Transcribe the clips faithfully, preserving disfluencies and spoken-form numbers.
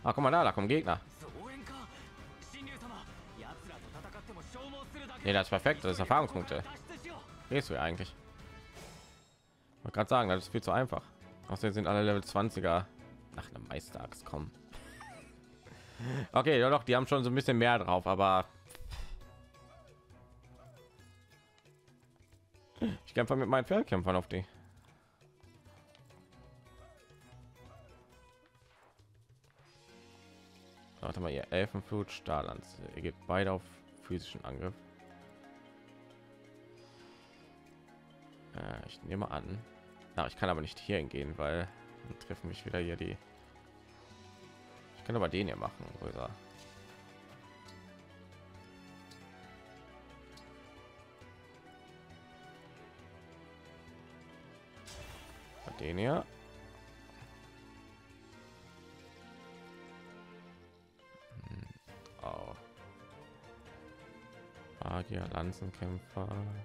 Ah, guck mal da, da kommen Gegner. Nee, das ist perfekt, das ist Erfahrungspunkte. Gehst du ja eigentlich? Ich wollte gerade sagen, das ist viel zu einfach. Außerdem sind alle Level zwanziger nach einem Meisterachs kommen. Okay, ja doch, die haben schon so ein bisschen mehr drauf, aber ich kämpfe mit meinen Pferdkämpfern auf die. Warte mal, ihr Elfenflut, Stahllanze. Ihr geht beide auf physischen Angriff. Äh, ich nehme an. Na, ich kann aber nicht hier hingehen, weil dann treffen mich wieder hier die. Ich kann aber den hier machen, größer. Den hier. Hm. Oh. Magier, Lanzenkämpfer.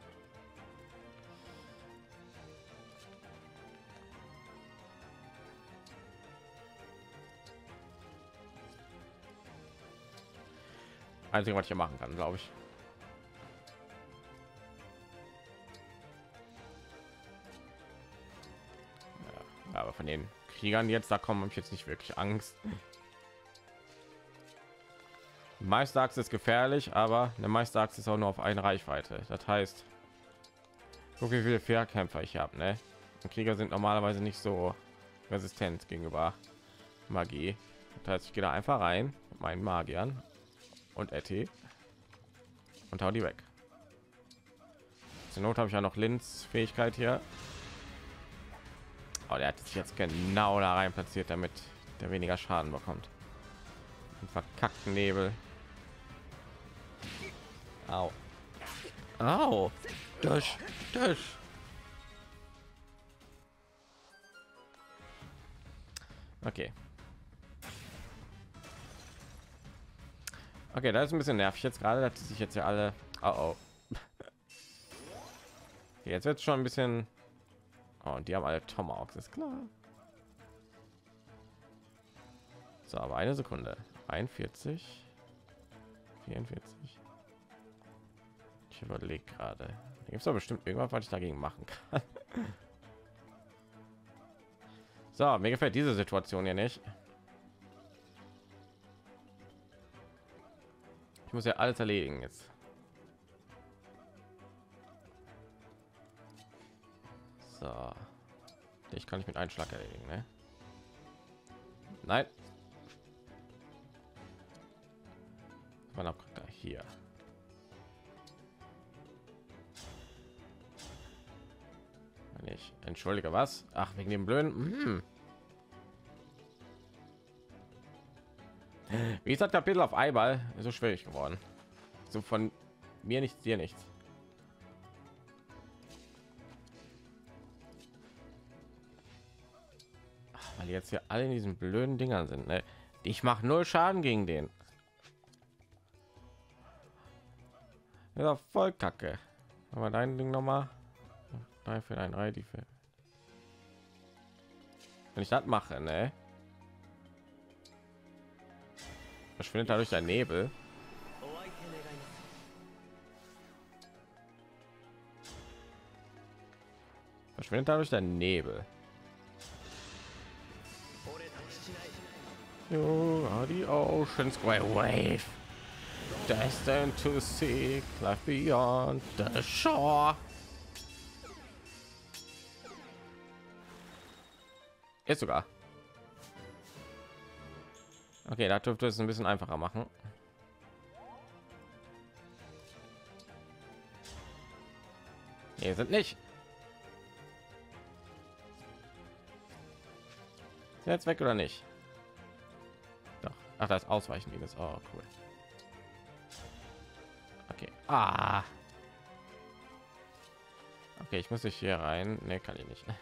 Einzige, was ich hier machen kann, glaube ich. Ja, aber von den Kriegern jetzt, da kommen ich jetzt nicht wirklich Angst. Meisterachse ist gefährlich, aber eine Meisterachse ist auch nur auf eine Reichweite. Das heißt, guck, wie viele Fährkämpfer ich habe, ne? Und Krieger sind normalerweise nicht so resistent gegenüber Magie. Das heißt, ich gehe da einfach rein mit meinen Magiern und Etty und hau die weg. Zur Not habe ich ja noch Linz Fähigkeit hier. Oh, der hat sich jetzt genau da rein platziert, damit der weniger Schaden bekommt. Ein verkackten Nebel. Au. Au. Das, das. Okay. Okay, das ist ein bisschen nervig jetzt gerade, dass sich jetzt ja alle. Oh, oh. Okay, jetzt wird schon ein bisschen. Oh, und die haben alle Tomahawks, ist klar. So, aber eine Sekunde. einundvierzig, vierundvierzig. Ich überlege gerade. Da gibt es doch bestimmt irgendwas, was ich dagegen machen kann. So, mir gefällt diese Situation ja nicht. Ich muss ja alles erledigen jetzt. So, ich kann nicht mit einem Schlag erledigen, ne? Nein. Man auch da hier. Ich entschuldige, was? Ach, wegen dem blöden. Hm. Wie ist das Kapitel auf einmal so schwierig geworden? So von mir nichts, dir nichts. Ach, weil jetzt hier alle in diesen blöden Dingern sind, ne? Ich mache null Schaden gegen den. Ja, voll Kacke. Aber dein Ding noch mal. drei für ein drei, die für. Wenn ich das mache, ne? Verschwindet dadurch der Nebel. Verschwindet dadurch der Nebel. You are the ocean's great wave, destined to seek life beyond the shore. Ist sogar. Okay, da dürfte es ein bisschen einfacher machen. Hier sind nicht. Ist jetzt weg oder nicht? Doch. Ach, das Ausweichen ist. Oh, cool. Okay. Ah. Okay, ich muss ich hier rein. Ne, kann ich nicht.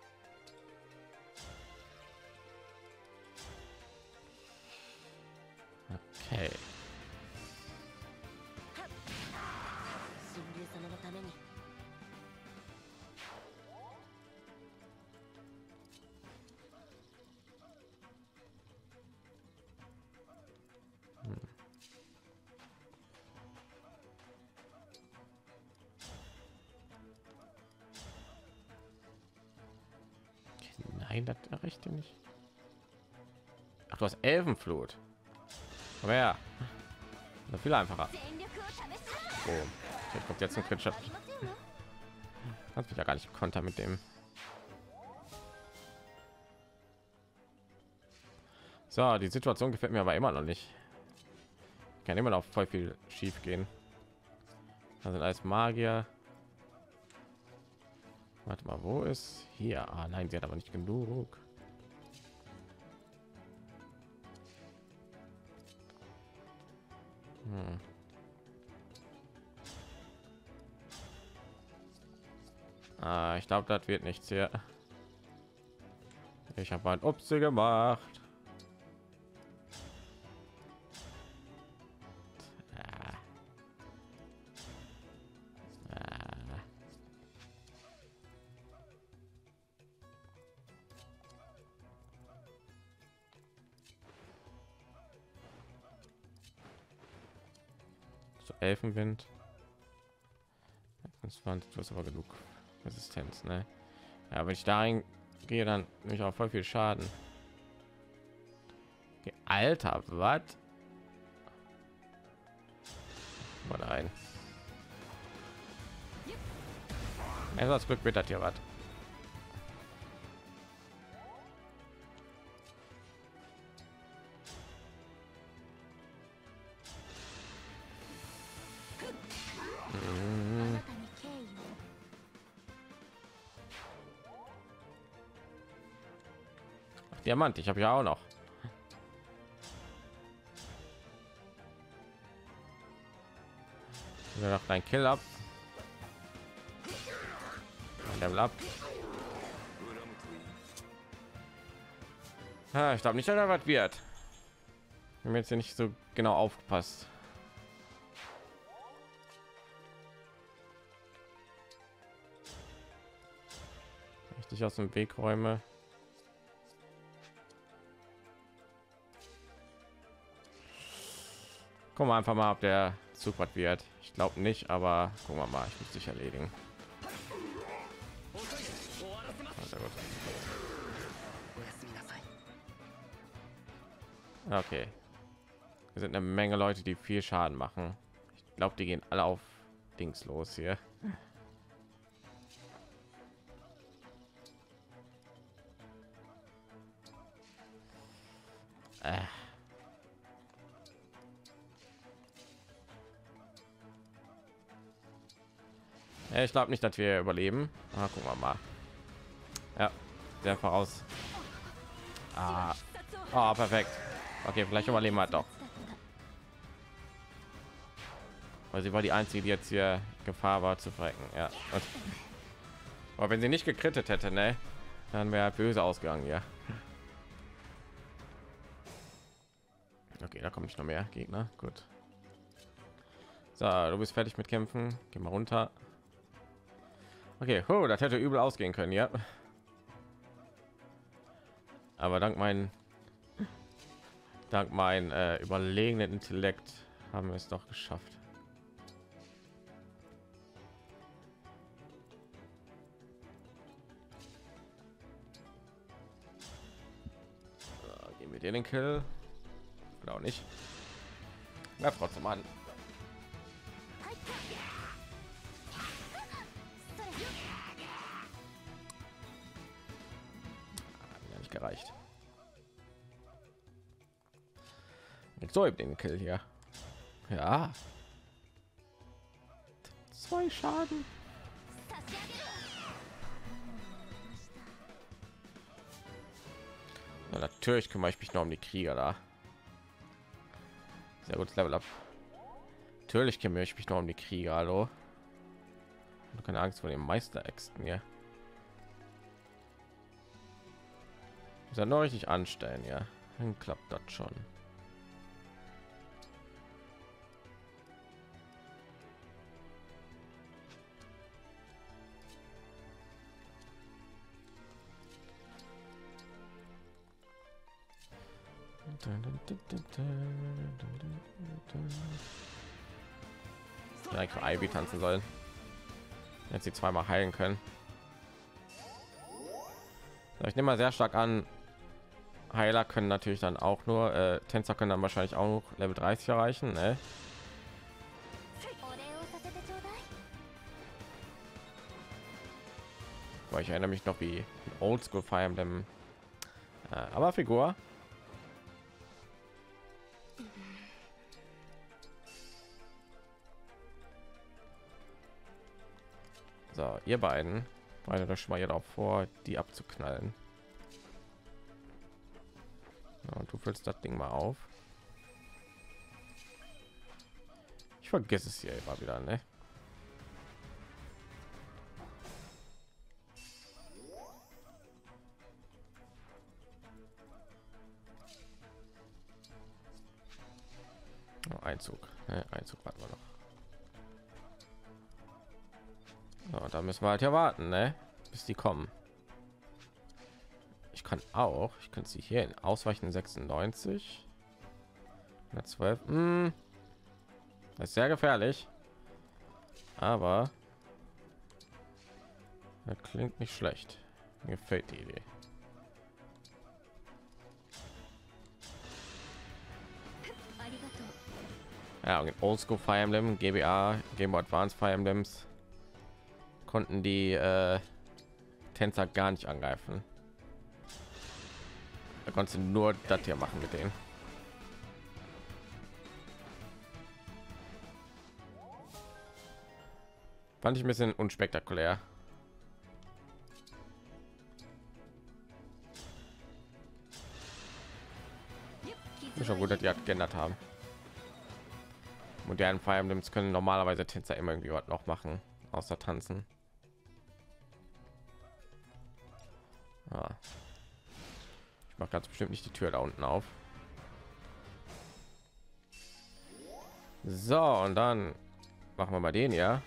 Okay. Nein, das rechte nicht. Ach, du hast Elfenflut. Aber ja, noch viel einfacher. Oh, jetzt kommt jetzt ein Crit-Shot. Kannst mich ja gar nicht kontern mit dem. So, die Situation gefällt mir aber immer noch nicht. Kann immer noch voll viel schief gehen. Da sind alles Magier. Warte mal, wo ist hier? Ah, nein, sie hat aber nicht genug. Hm. Ah, ich glaube, das wird nichts hier. Ich habe ein Upsi gemacht. Elfenwind. Du hast aber genug Resistenz, ne? Ja, wenn ich da gehe, dann nehme ich auch voll viel Schaden. Okay, Alter, was? Mal rein. Also das Glück wird das hier was. Diamant, ich habe ja auch noch. Wir noch dein Kill ab. Level ab. Ah, ich glaube nicht, dass er was wird. Ich habe jetzt hier nicht so genau aufgepasst. Richtig aus dem Weg räume. Gucken wir einfach mal, ob der Zug was wird. Ich glaube nicht, aber gucken wir mal. Ich muss dich erledigen. Sehr gut. Okay. Wir sind eine Menge Leute, die viel Schaden machen. Ich glaube, die gehen alle auf Dings los hier. Äh. Ja, ich glaube nicht, dass wir überleben. Ah, gucken wir mal. Ja, der voraus. Ah, oh, perfekt. Okay, vielleicht überleben wir doch. Weil sie war die einzige, die jetzt hier Gefahr war zu frecken. Ja. Und, aber wenn sie nicht gekrittet hätte, ne, dann wäre böse ausgegangen, ja. Okay, da kommt nicht noch mehr Gegner. Gut. So, du bist fertig mit Kämpfen. Geh mal runter. Okay, oh, das hätte übel ausgehen können, ja. Aber dank meinen dank mein äh, überlegenen Intellekt haben wir es doch geschafft. So, geben wir dir den Kill. Oder auch nicht. Na, trotzdem an. Gereicht. Jetzt so eben den Kill hier. Ja. Zwei Schaden. Na, natürlich kümmere ich mich noch um die Krieger da. Sehr gut, Level up. Natürlich kümmere ich mich noch um die Krieger. Hallo. Keine Angst vor dem Meisteräxten hier. Ist ja noch richtig anstellen, ja, dann klappt das schon. Ja, ich Ivy tanzen sollen. Jetzt sie zweimal heilen können. So, ich nehme mal sehr stark an, Heiler können natürlich dann auch nur, äh, Tänzer können dann wahrscheinlich auch noch Level dreißig erreichen, ne? Weil ich erinnere mich noch wie Oldschool Fire Emblem, äh, aber Figur. So, ihr beiden, beide das schon mal hier darauf vor, die abzuknallen. Ja, und du füllst das Ding mal auf. Ich vergesse es hier immer wieder, ne? Oh, Einzug, ne? Einzug warten wir noch. So, da müssen wir halt ja warten, ne? Bis die kommen. Ich kann auch, ich könnte sie hier in ausweichen sechsundneunzig, zwölf. Hm. Das ist sehr gefährlich, aber das klingt nicht schlecht. Mir gefällt die Idee. Ja, und Oldschool Fire Emblem, G B A, Game Boy Advance Fire Emblems konnten die äh, Tänzer gar nicht angreifen. Da konntest du nur das hier machen mit denen. Fand ich ein bisschen unspektakulär. Ist schon gut, dass die hat geändert haben. Modernen Fire Emblems können normalerweise Tänzer immer irgendwie was noch machen, außer tanzen. Ah. Ich mache ganz bestimmt nicht die Tür da unten auf. So, und dann machen wir mal den, ja.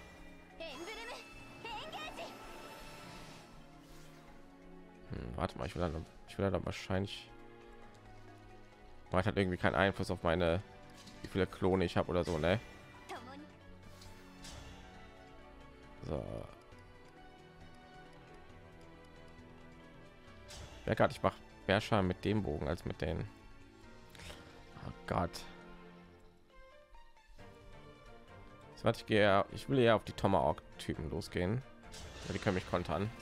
Hm, warte mal, ich will dann, ich will dann wahrscheinlich. Man hat irgendwie keinen Einfluss auf meine, wie viele Klone ich habe oder so, ne? So. Ja, gerade ich mache mehr Schaden mit dem Bogen als mit den. Oh Gott. So, warte, ich gehe ja, ich will ja auf die Tomahawk-Typen losgehen. Ja, die können mich kontern.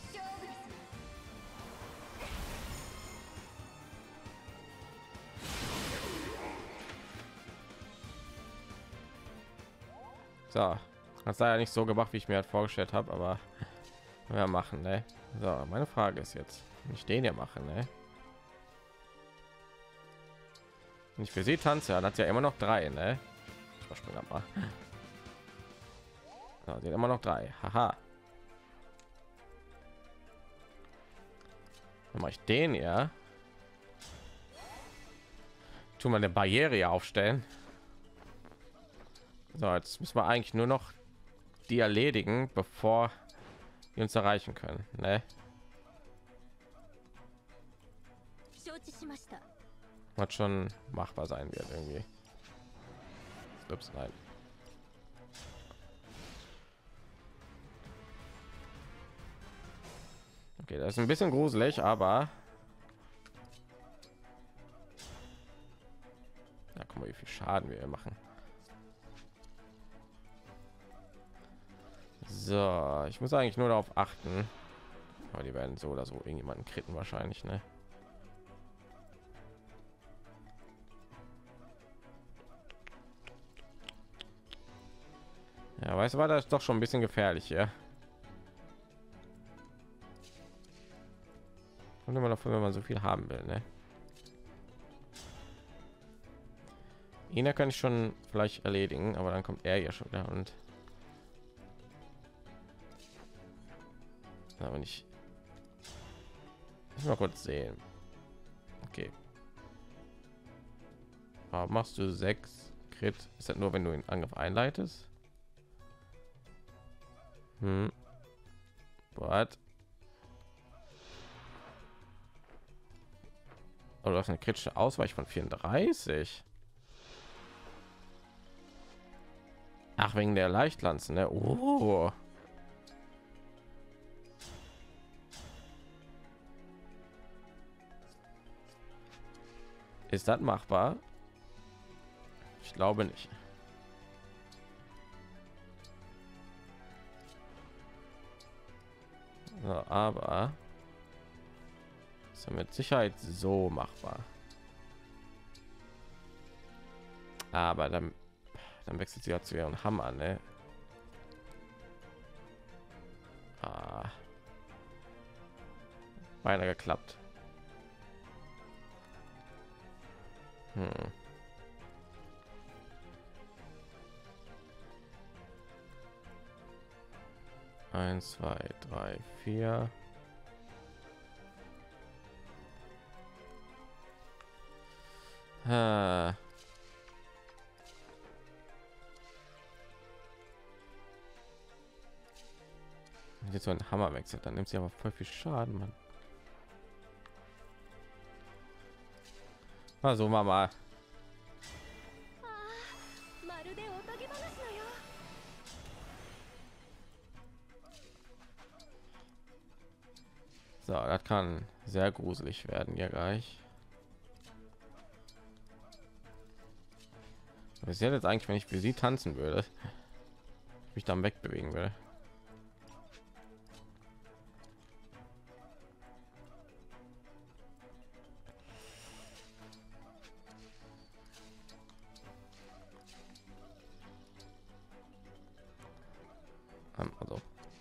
So, das sei ja nicht so gemacht, wie ich mir halt vorgestellt habe, aber wir machen, ne? So, meine Frage ist jetzt, wenn ich den ja mache, ne? Wenn ich für sie tanze, dann hat sie ja immer noch drei, ne? Ich überspringe mal. So, sie hat immer noch drei. Haha. Dann mache ich den ja. Tun wir eine Barriere hier aufstellen. So, jetzt müssen wir eigentlich nur noch die erledigen, bevor wir uns erreichen können, ne? Was schon machbar sein wird irgendwie. Ups, nein. Okay, das ist ein bisschen gruselig, aber ja, guck mal, wie viel Schaden wir hier machen. So, ich muss eigentlich nur darauf achten, aber die werden so oder so irgendjemanden kritten wahrscheinlich, ne? Ja, weißt du, war das doch schon ein bisschen gefährlich hier. Und immer davon, wenn man so viel haben will, ne? Ihn kann ich schon vielleicht erledigen, aber dann kommt er ja schon wieder und aber nicht. Mal kurz sehen. Okay. Aber machst du sechs Crit? Ist das nur, wenn du den Angriff einleitest? Hm. What? Oder du hast eine kritische Ausweich von vierunddreißig. Ach, wegen der Leichtlanzen, ne? Oh. Ist das machbar? Ich glaube nicht. So, aber ist mit Sicherheit so machbar. Aber dann, dann wechselt sie ja zu ihren Hammer, ne? Ah. Beinahe geklappt. Hm. Eins, zwei, drei, vier. Ah. Wenn jetzt so ein Hammer wechselt, dann nimmt sie aber voll viel Schaden, Mann. Also Mama. So, das kann sehr gruselig werden ja gleich. Was ist jetzt eigentlich, wenn ich für sie tanzen würde, mich dann wegbewegen will? Also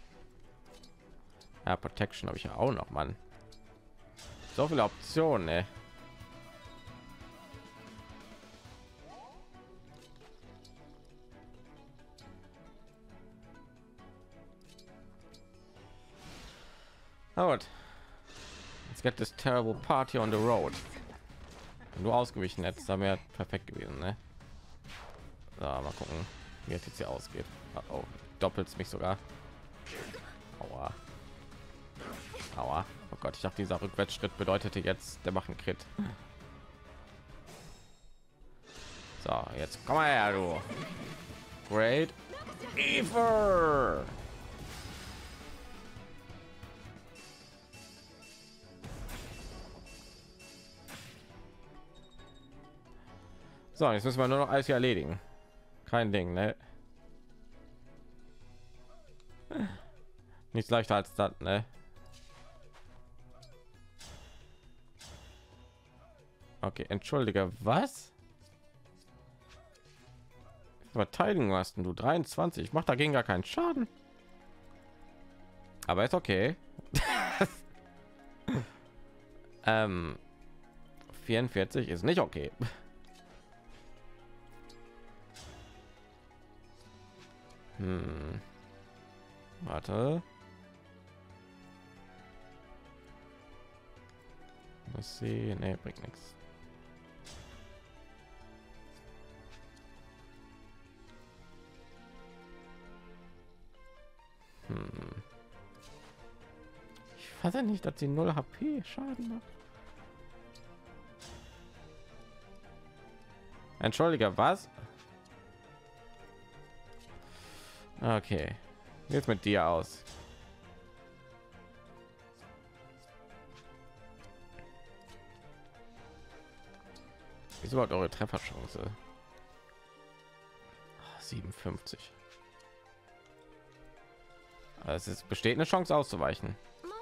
ja, Protection habe ich ja auch noch, Mann. So viele Optionen, ey. Gut. Let's get this terrible party on the road. Wenn du ausgewichen hättest, dann wäre perfekt gewesen, ne? So, mal gucken, wie es jetzt hier ausgeht. Oh, oh. Doppelt mich sogar. Aua. Aua. Oh Gott, ich dachte, dieser Rückwärtsschritt bedeutete jetzt, der macht einen Crit. So, jetzt komm mal her, du. Great Ever. So, jetzt müssen wir nur noch alles hier erledigen. Kein Ding, ne? Nichts leichter als das, ne? Okay, entschuldige, was? Verteidigung hast du dreiundzwanzig, macht dagegen gar keinen Schaden. Aber ist okay. ähm, vierundvierzig ist nicht okay. Hm. Warte. Muss sie, nee, bringt nichts. Hm. Ich weiß ja nicht, dass sie null H P Schaden macht. Entschuldige, was? Okay, jetzt mit dir aus. Wie ist überhaupt eure Trefferchance? siebenundfünfzig. Also es besteht eine Chance auszuweichen.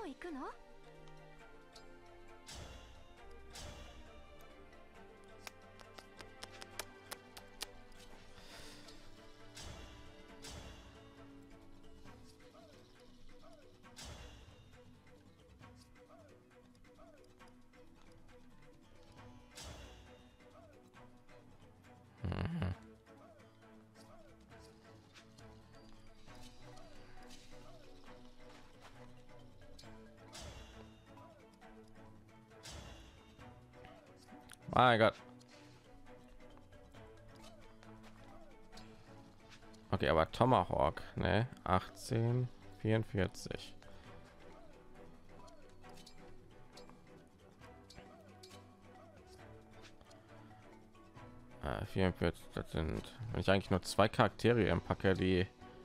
Mein Gott. Okay, aber Tomahawk, ne? achtzehn, vierundvierzig. Äh, vierundvierzig, das sind, wenn ich eigentlich nur zwei Charaktere im Packer, die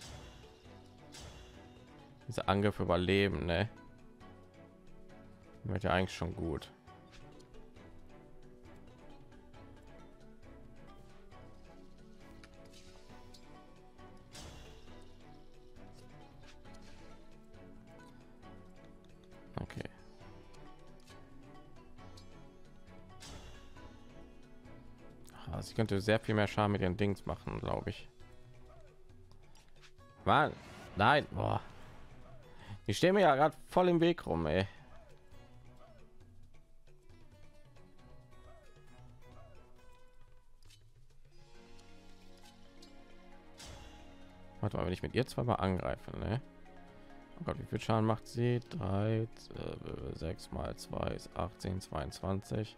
diese Angriffe überleben, ne? Wird ja eigentlich schon gut. ich könnte sehr viel mehr Schaden mit den Dings machen, glaube ich. Mann, nein, boah. Ich stehe mir ja gerade voll im Weg rum, ey. Warte mal, wenn ich mit ihr zweimal angreife, ne? Oh Gott, wie viel Schaden macht sie? drei, sechs mal zwei ist achtzehn, zweiundzwanzig.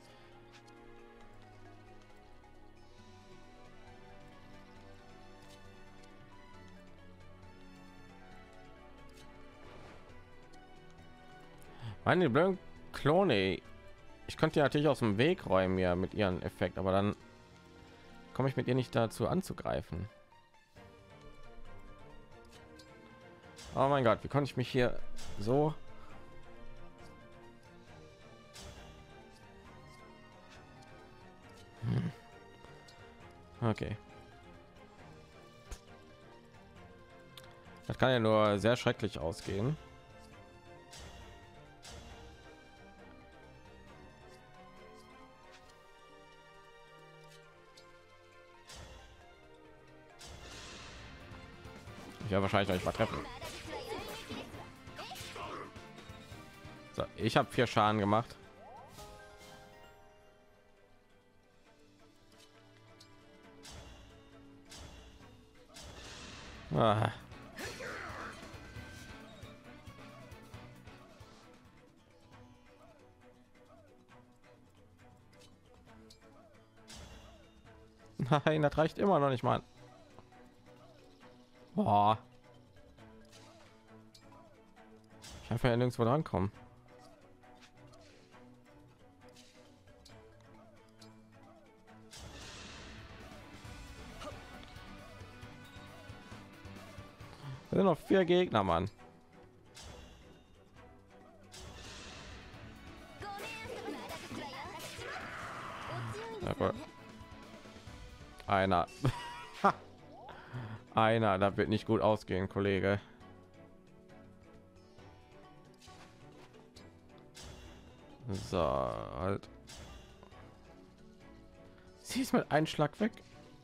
Meine blöden Klone. Ich könnte ja natürlich aus dem Weg räumen ja mit ihren Effekt, aber dann komme ich mit ihr nicht dazu anzugreifen. Oh mein Gott, wie konnte ich mich hier so hm. Okay, das kann ja nur sehr schrecklich ausgehen. Ich werde wahrscheinlich euch mal treffen. So, ich habe vier Schaden gemacht. Ah. Nein, das reicht immer noch nicht mal. Boah. Ich einfach ja nirgendwo drankommen. Es sind noch vier Gegner, Mann. Ja, gut. Einer. Einer, da wird nicht gut ausgehen, Kollege. So, halt. Sie ist mit einem Schlag weg.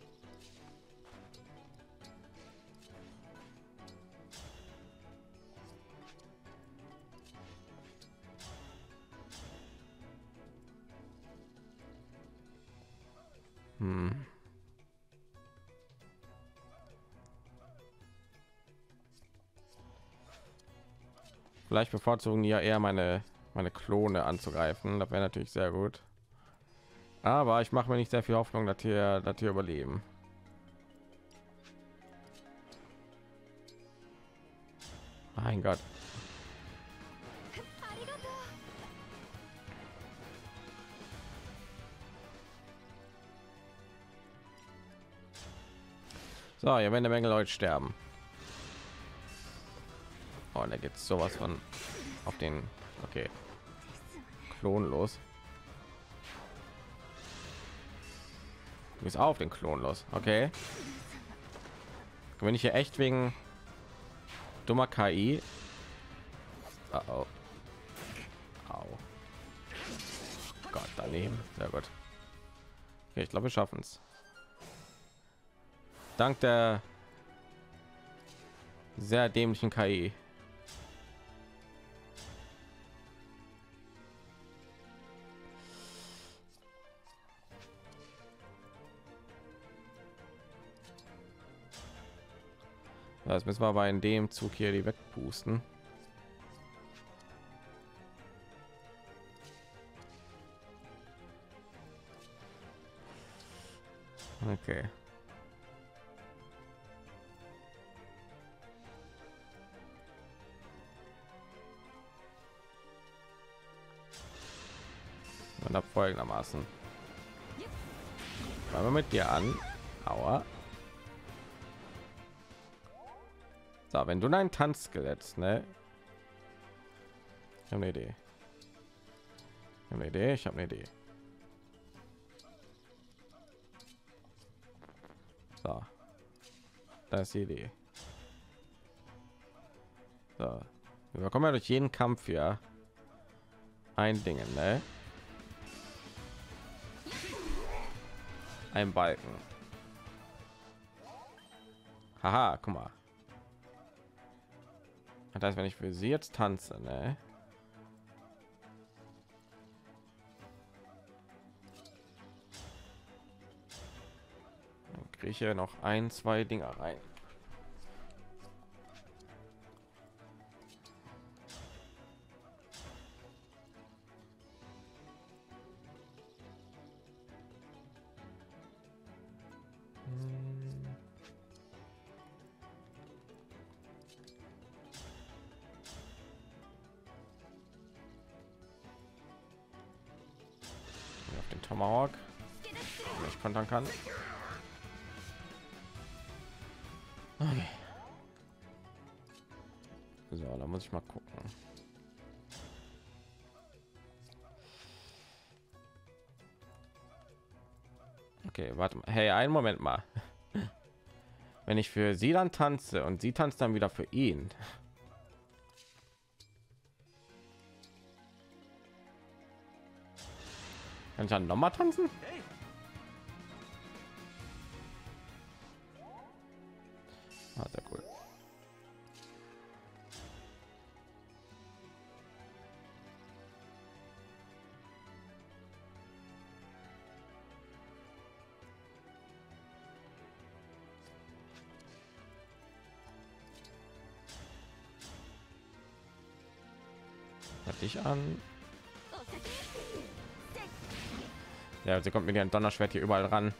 Hm. Vielleicht bevorzugen die ja eher meine meine Klone anzugreifen. Das wäre natürlich sehr gut. Aber ich mache mir nicht sehr viel Hoffnung, dass hier, dass hier überleben. Mein Gott. So, hier werden eine Menge Leute sterben. Oh, und da geht sowas von auf den, okay, Klon los. Du bist auf den Klon los, okay. Wenn ich hier echt wegen dummer K I. Uh oh. Au. Gott, daneben. Sehr gut. Okay, ich glaube, wir schaffen es. Dank der sehr dämlichen K I. Das müssen wir aber in dem Zug hier die wegpusten. Okay. Und ab folgendermaßen. Fangen wir mit dir an. Aua. So, wenn du dein Tanzskelett, ne? Ich habe eine Idee. Ich habe eine Idee. Ich habe eine Idee. So, das ist die Idee. So, wir kommen ja durch jeden Kampf ja ein Ding, ne? ein Balken. Haha, guck mal. Das heißt, wenn ich für sie jetzt tanze, ne? Dann kriege ich hier noch ein, zwei Dinger rein. Auf den Tomahawk, den ich kontern kann. Okay. So, da muss ich mal gucken. Okay, warte mal. Hey, einen Moment mal. Wenn ich für sie dann tanze und sie tanzt dann wieder für ihn. Kann ich dann noch mal tanzen? Ah, sehr cool. Hat dich an. Ja, sie kommt mit ihrem Donnerschwert hier überall ran.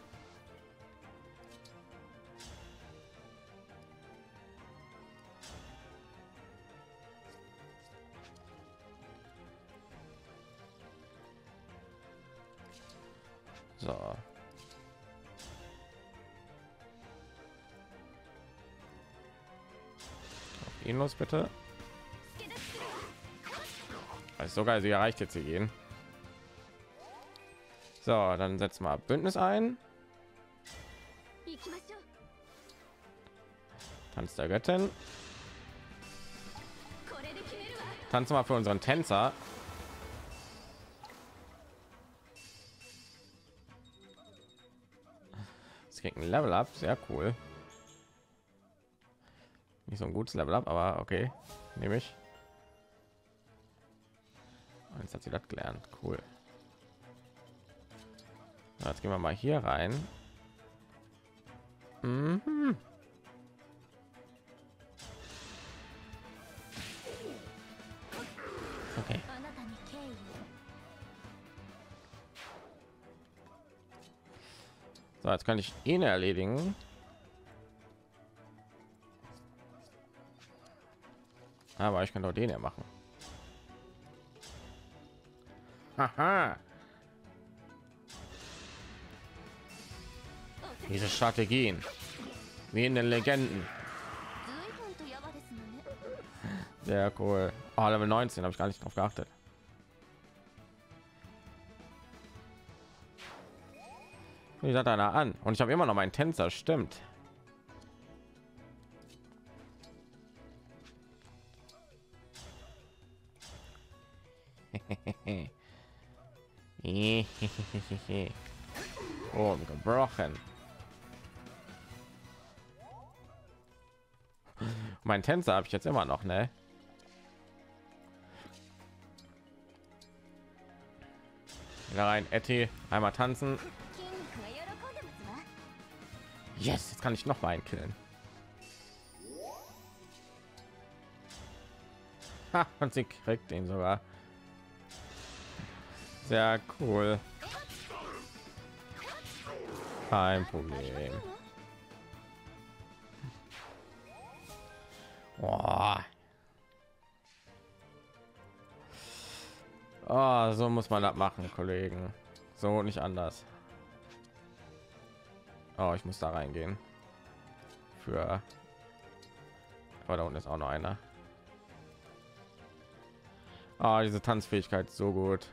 So. Auf ihn los, bitte. Also sogar sie erreicht jetzt hier gehen. So, dann setzen wir Bündnis ein. Tanz der Göttin. Tanzen wir für unseren Tänzer. Es kriegt ein Level Up, sehr cool. Nicht so ein gutes Level Up, aber okay, nehme ich. Jetzt hat sie das gelernt, cool. Jetzt gehen wir mal hier rein. Mhm. Okay. So, jetzt kann ich ihn erledigen. Aber ich kann doch den ja machen. Haha. Diese Strategien, wie in den Legenden. Sehr cool. Oh, Level neunzehn habe ich gar nicht drauf geachtet. Wie sagt einer an? Und ich habe immer noch meinen Tänzer, stimmt. Oh, gebrochen. Mein Tänzer habe ich jetzt immer noch, ne? Wieder rein, Etty, einmal tanzen. Yes, jetzt kann ich noch mal einen killen. Ha, und sie kriegt den sogar. Sehr cool. Kein Problem. Boah. Oh, so muss man das machen, Kollegen. So nicht anders. Oh, ich muss da reingehen. Für. Aber da unten ist auch noch einer. Ah, diese Tanzfähigkeit ist so gut.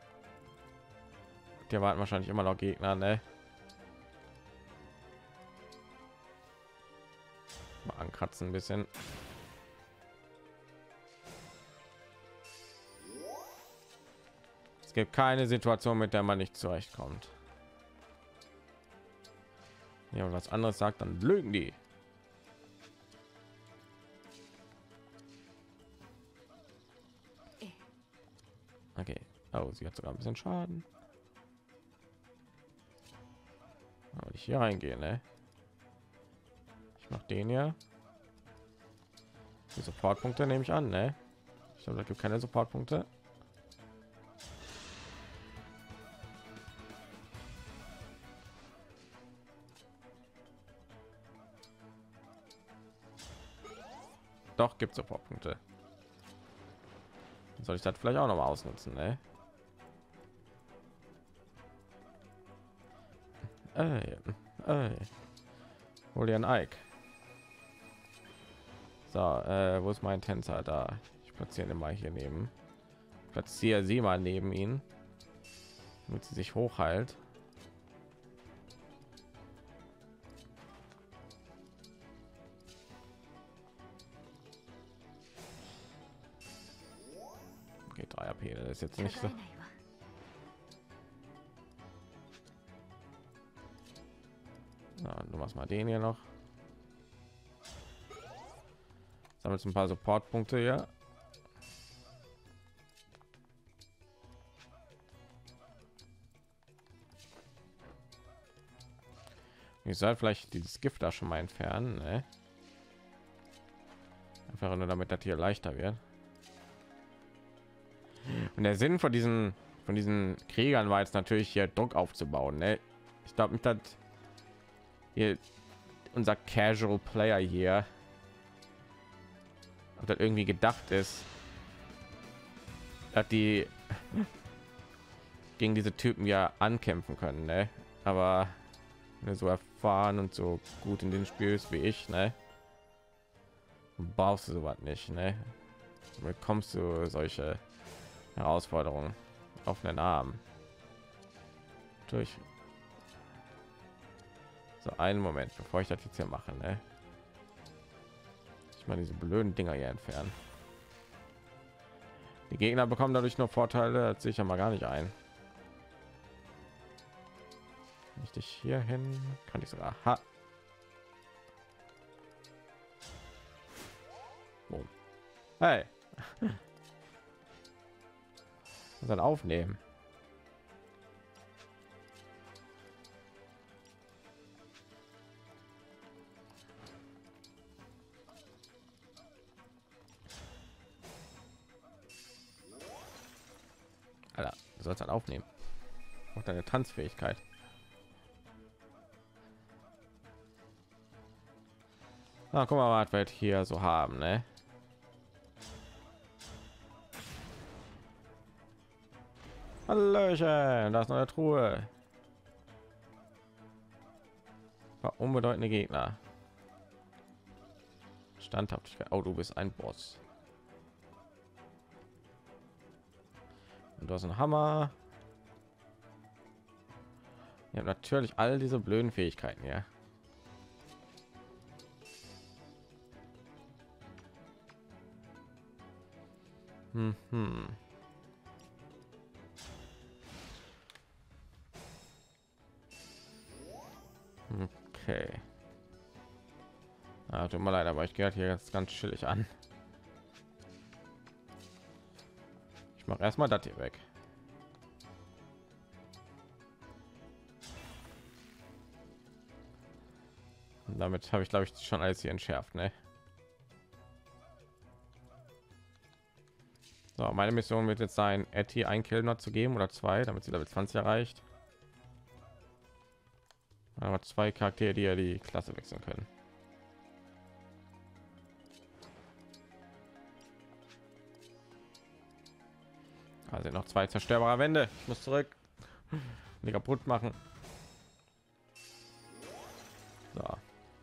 Die warten wahrscheinlich immer noch Gegner, ne? Mal ankratzen ein bisschen. Es gibt keine Situation, mit der man nicht zurechtkommt. Ja, und was anderes sagt, dann lügen die. Okay. Oh, sie hat sogar ein bisschen Schaden. Aber ich hier reingehen, ne? Ich mach den ja. Die Supportpunkte nehme ich an, ne? Ich glaube, da gibt keine Supportpunkte. Doch, gibt Supportpunkte. Soll ich das vielleicht auch noch mal ausnutzen, ne? Ey, ey. Hol dir ein Ike. So, äh, wo ist mein Tänzer da? Ich platziere ihn mal hier neben. Platziere sie mal neben ihn, damit sie sich hochheilt. Okay, drei A P, das ist jetzt nicht so. Na, du machst mal den hier noch. Sammelt ein paar Supportpunkte hier. Ich soll vielleicht dieses Gift da schon mal entfernen, ne? Einfach nur damit das hier leichter wird. Und der Sinn von diesen von diesen Kriegern war jetzt natürlich hier Druck aufzubauen, ne? Ich glaube nicht, dass hier unser Casual Player hier ob das irgendwie gedacht ist, dass die gegen diese Typen ja ankämpfen können, ne? Aber wenn du so erfahren und so gut in den Spiel ist wie ich, ne? Brauchst du sowas nicht, ne? Bekommst du solche Herausforderungen auf den Arm durch. So einen Moment, bevor ich das jetzt hier mache, ne? Ich mal diese blöden Dinger hier entfernen. Die Gegner bekommen dadurch nur Vorteile, das sehe ich ja mal gar nicht ein. Richtig hier hin kann ich sogar. Ha. Boom. Hey. Dann aufnehmen. Alter, du sollst halt aufnehmen. Auch deine Tanzfähigkeit. Na, guck mal, was wir hier so haben, ne? Hallöchen, da ist noch eine Truhe. War unbedeutende Gegner. Standhaftigkeit. Oh, du bist ein Boss. Und du hast einen Hammer. Ja, natürlich all diese blöden Fähigkeiten, ja. Hm, hm. Okay. Ah, tut mir leid, aber ich gehe hier jetzt ganz chillig an. Ich mache erstmal das hier weg. Und damit habe ich, glaube ich, schon alles hier entschärft, ne? So, meine Mission wird jetzt sein, Etty ein Kill noch zu geben oder zwei, damit sie Level zwanzig erreicht. Aber zwei Charaktere, die ja die Klasse wechseln können. Also noch zwei zerstörbare Wände. Ich muss zurück. Die kaputt machen. So.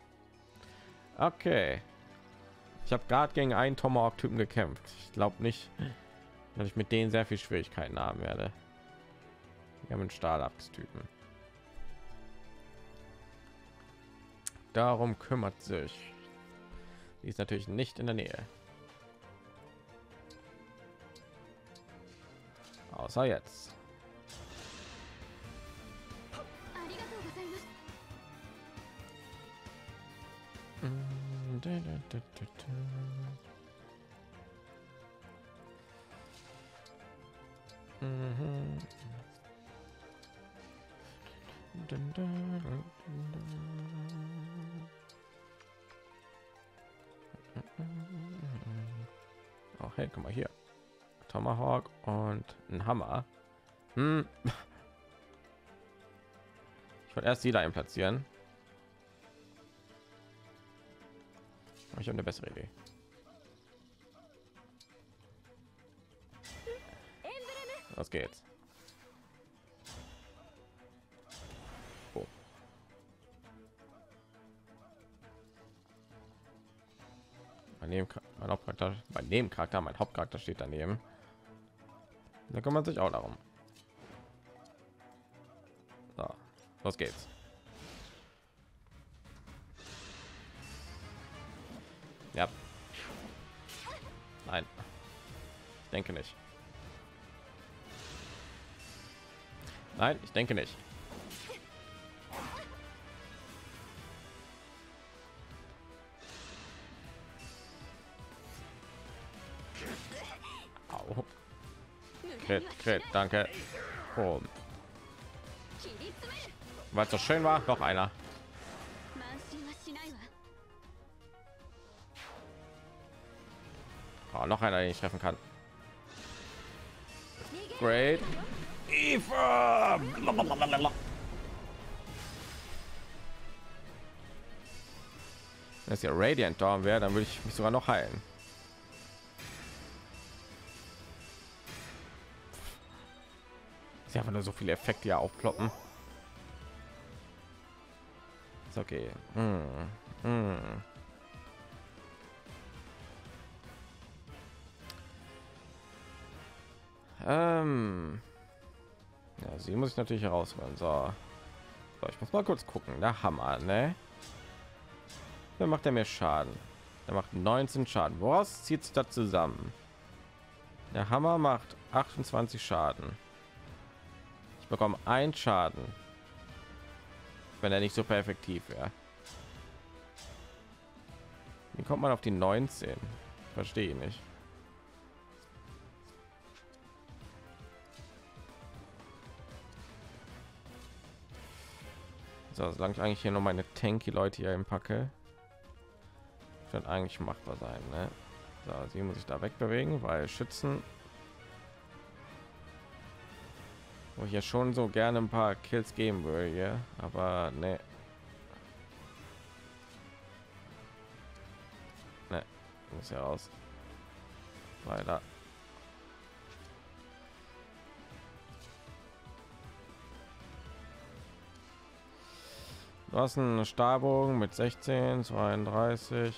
Okay. Ich habe gerade gegen einen Tomahawk-Typen gekämpft. Ich glaube nicht, dass ich mit denen sehr viel Schwierigkeiten haben werde. Wir haben einen Stahlachs-Typen. Darum kümmert sich. Die ist natürlich nicht in der Nähe. Außer jetzt. Mhm. Oh, hey, guck mal hier. Tomahawk und ein Hammer. Hm. Ich wollte erst die da platzieren. Ich habe eine bessere Idee. Los geht's. Oh. Mein Nebencharakter, mein Hauptcharakter, mein Nebencharakter, mein Hauptcharakter steht daneben. Da kümmert sich auch darum. So, los geht's. Ja. Nein. Ich denke nicht. Nein, ich denke nicht. Au. Crit, Crit, danke. Oh. Weil es so schön war, noch einer. Oh, noch einer, den ich treffen kann. Great. Eva. Wenn es ja Radiant Dawn wäre, dann würde ich mich sogar noch heilen. Sie haben nur so viele Effekte ja aufploppen. Ist okay. Hm. Hm. Ähm. Ja, sie muss ich natürlich herausholen. So. So, ich muss mal kurz gucken. Der Hammer, ne? Wer macht er mir Schaden? Er macht neunzehn Schaden. Woraus zieht sich das zusammen? Der Hammer macht achtundzwanzig Schaden. Ich bekomme ein Schaden, wenn er nicht super effektiv wäre. Wie kommt man auf die neunzehn? Verstehe ich nicht. So, solange ich eigentlich hier noch meine tanky Leute hier im Packe, wird eigentlich machbar sein, ne? So, sie muss ich da wegbewegen, weil Schützen, wo ich ja schon so gerne ein paar Kills geben würde, ja, aber ne, ne, muss ja raus, weiter. Du hast einen Stahlbogen mit sechzehn, zweiunddreißig.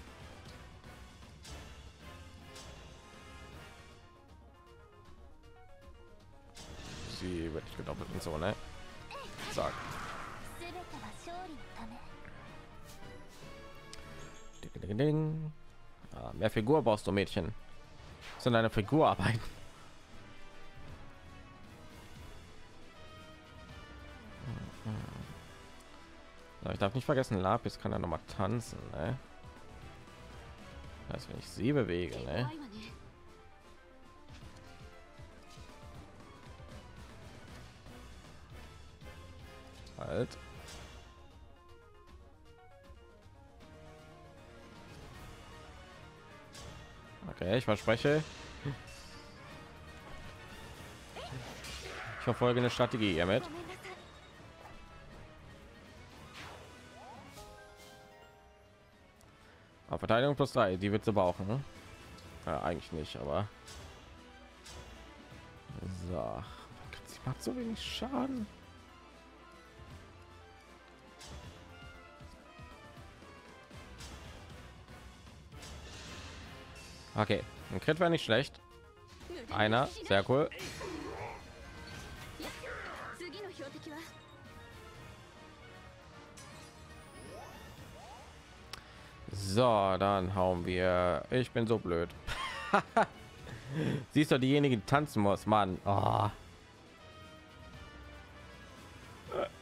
Sie wird nicht gedoppelt und so, ne? Sag. Ding, ding. Ah, mehr Figur brauchst du, Mädchen. Das sind eine Figurarbeit. Ich darf nicht vergessen, Lapis kann er noch mal tanzen, ne? Also wenn ich sie bewege, ne? Halt. Okay, ich verspreche. Ich verfolge eine Strategie hiermit. Aber Verteidigung plus drei, die wird sie brauchen. Ne? Ja, eigentlich nicht, aber so. Sie macht so wenig Schaden. Okay, ein Crit wäre nicht schlecht. Einer, sehr cool. So, dann hauen wir. Ich bin so blöd. Siehst du diejenige, die tanzen muss, Mann. Oh.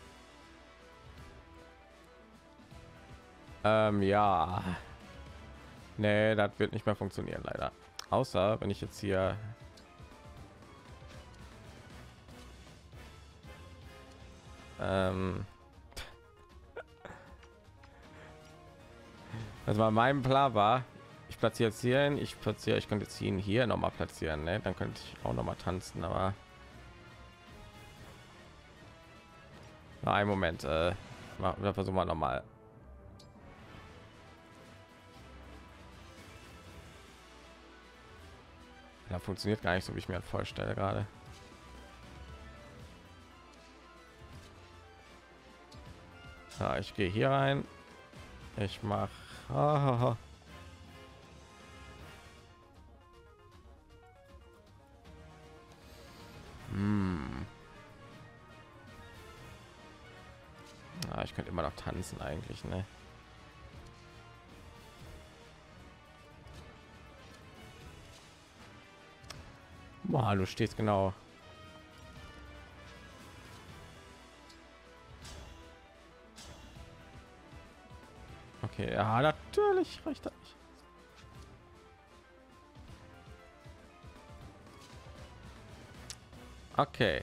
Ähm, ja. Nee, das wird nicht mehr funktionieren, leider. Außer wenn ich jetzt hier ähm, also bei meinem Plan war, ich platziere jetzt hier hin, ich platziere, ich könnte jetzt ihn hier noch mal platzieren, ne? Dann könnte ich auch noch mal tanzen, aber na, einen Moment, äh, machen wir versuchen wir noch mal. Ja, funktioniert gar nicht so, wie ich mir das vorstelle gerade. Ja, ich gehe hier rein. Ich mache. Hm. Ah, ich könnte immer noch tanzen eigentlich, ne? Boah, du stehst genau. Okay, ja, natürlich reicht das nicht. Okay.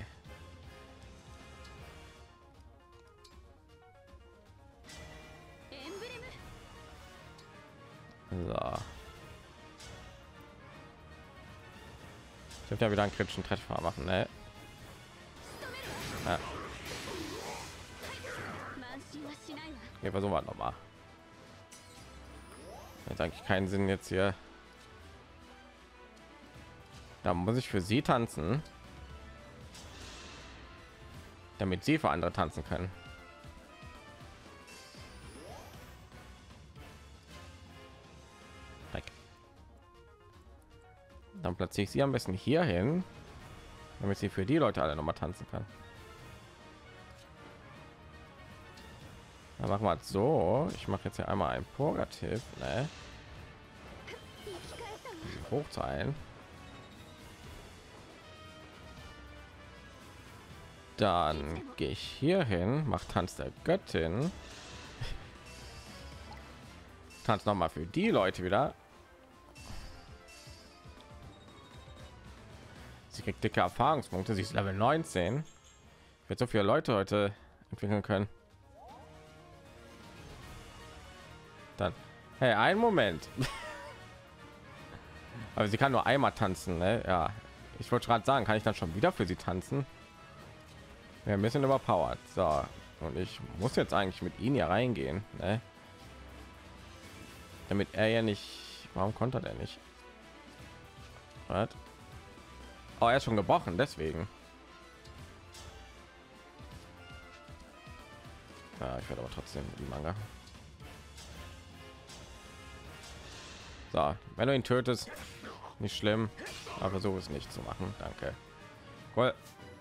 So. Ich habe ja wieder einen kritischen Treffer machen, ne? Ja. Okay, versuchen wir noch mal. Jetzt eigentlich keinen Sinn jetzt hier. Da muss ich für sie tanzen, damit sie für andere tanzen können. Weg. Dann platziere ich sie am besten hier hin, damit sie für die Leute alle noch mal tanzen kann. Dann machen wir es so. Ich mache jetzt ja einmal ein Purgativ, ne? Hochzahlen. Dann gehe ich hier hin, macht Tanz der Göttin. Tanz noch mal für die Leute wieder. Sie kriegt dicke Erfahrungspunkte. Sie ist Level neunzehn. Ich werde so viele Leute heute entwickeln können. Dann, hey, einen Moment. Aber sie kann nur einmal tanzen, ne? Ja, ich wollte gerade sagen, kann ich dann schon wieder für sie tanzen? Ja, ein bisschen überpowered. So, und ich muss jetzt eigentlich mit ihnen hier reingehen, ne? Damit er ja nicht. Warum konnte er nicht? Was? Oh, er ist schon gebrochen, deswegen. Ja, ich werde aber trotzdem die Manga. So, wenn du ihn tötest, nicht schlimm, aber versuche es nicht zu machen. Danke. Cool.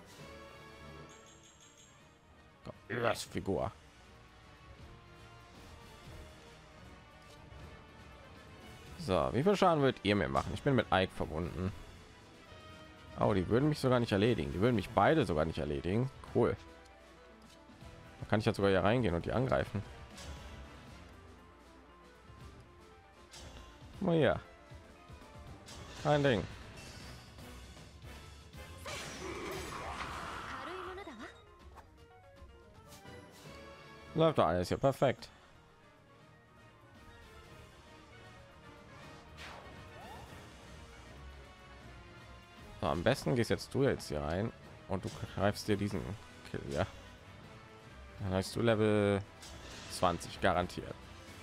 Das Figur. So, wie viel Schaden wird ihr mir machen? Ich bin mit Ike verbunden. Oh, die würden mich sogar nicht erledigen. Die würden mich beide sogar nicht erledigen. Cool. Da kann ich jetzt sogar hier reingehen und die angreifen. Mal hier. Kein Ding. Läuft doch alles hier perfekt. So, am besten gehst jetzt du jetzt hier rein und du greifst dir diesen Kill, ja. Dann hast du Level zwanzig garantiert.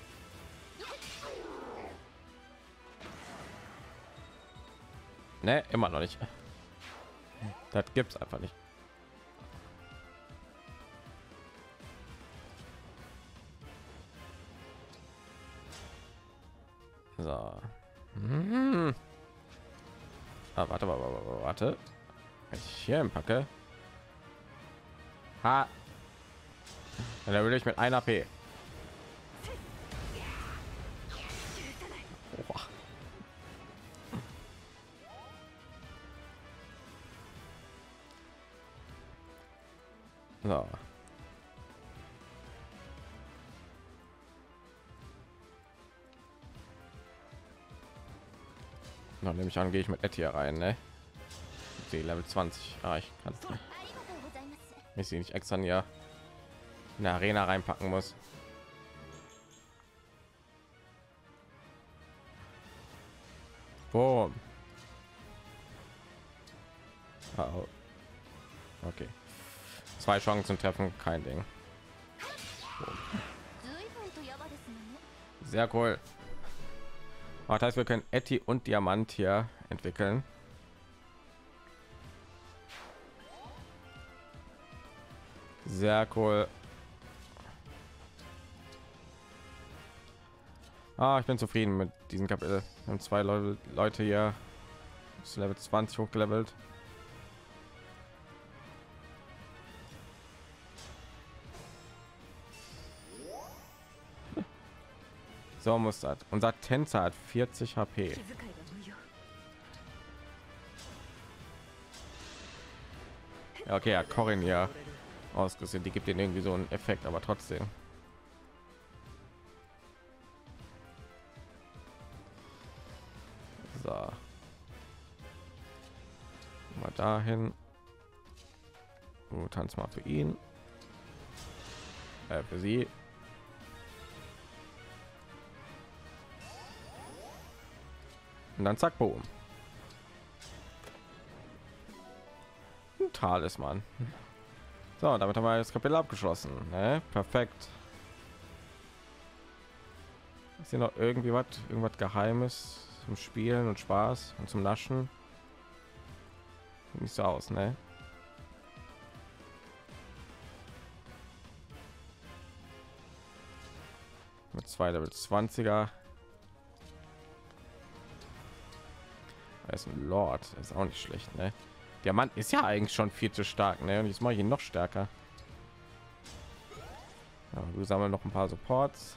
Ne, immer noch nicht. Das gibt's einfach nicht. So. Hm. Ah, warte, warte, warte, warte. Wenn ich hier packe. Ha. Dann würde ich mit einer P. Oha. So. Noch nehme ich an, gehe ich mit Etty rein, ne? Sie Level zwanzig. Ah, ich kann ich sie nicht extra hier in der Arena reinpacken muss. Boom. Oh. Okay. Zwei Chancen zum Treffen, kein Ding. Boom. Sehr cool. Das heißt, wir können Etty und Diamant hier entwickeln. Sehr cool. Ah, ich bin zufrieden mit diesem Kapitel. Wir haben zwei Leute, Leute hier bis Level zwanzig hochgelevelt. So muss das. Unser Tänzer hat vierzig H P. Ja, okay, ja, Corin ja ausgesehen. Die gibt ihnen irgendwie so einen Effekt, aber trotzdem. So. Mal dahin. Du tanzt mal für ihn. Äh, für sie. Und dann zack, boom. Ein Talisman. So, damit haben wir das Kapitel abgeschlossen. Ne? Perfekt. Ist hier noch irgendwie was, irgendwas Geheimes zum Spielen und Spaß und zum Naschen? Sieht nicht so aus, ne? Mit zwei Level zwanziger. Er ist ein Lord, ist auch nicht schlecht, ne? Der Mann ist ja eigentlich schon viel zu stark, ne? Und jetzt mache ich ihn noch stärker. Ja, du sammeln noch ein paar Supports.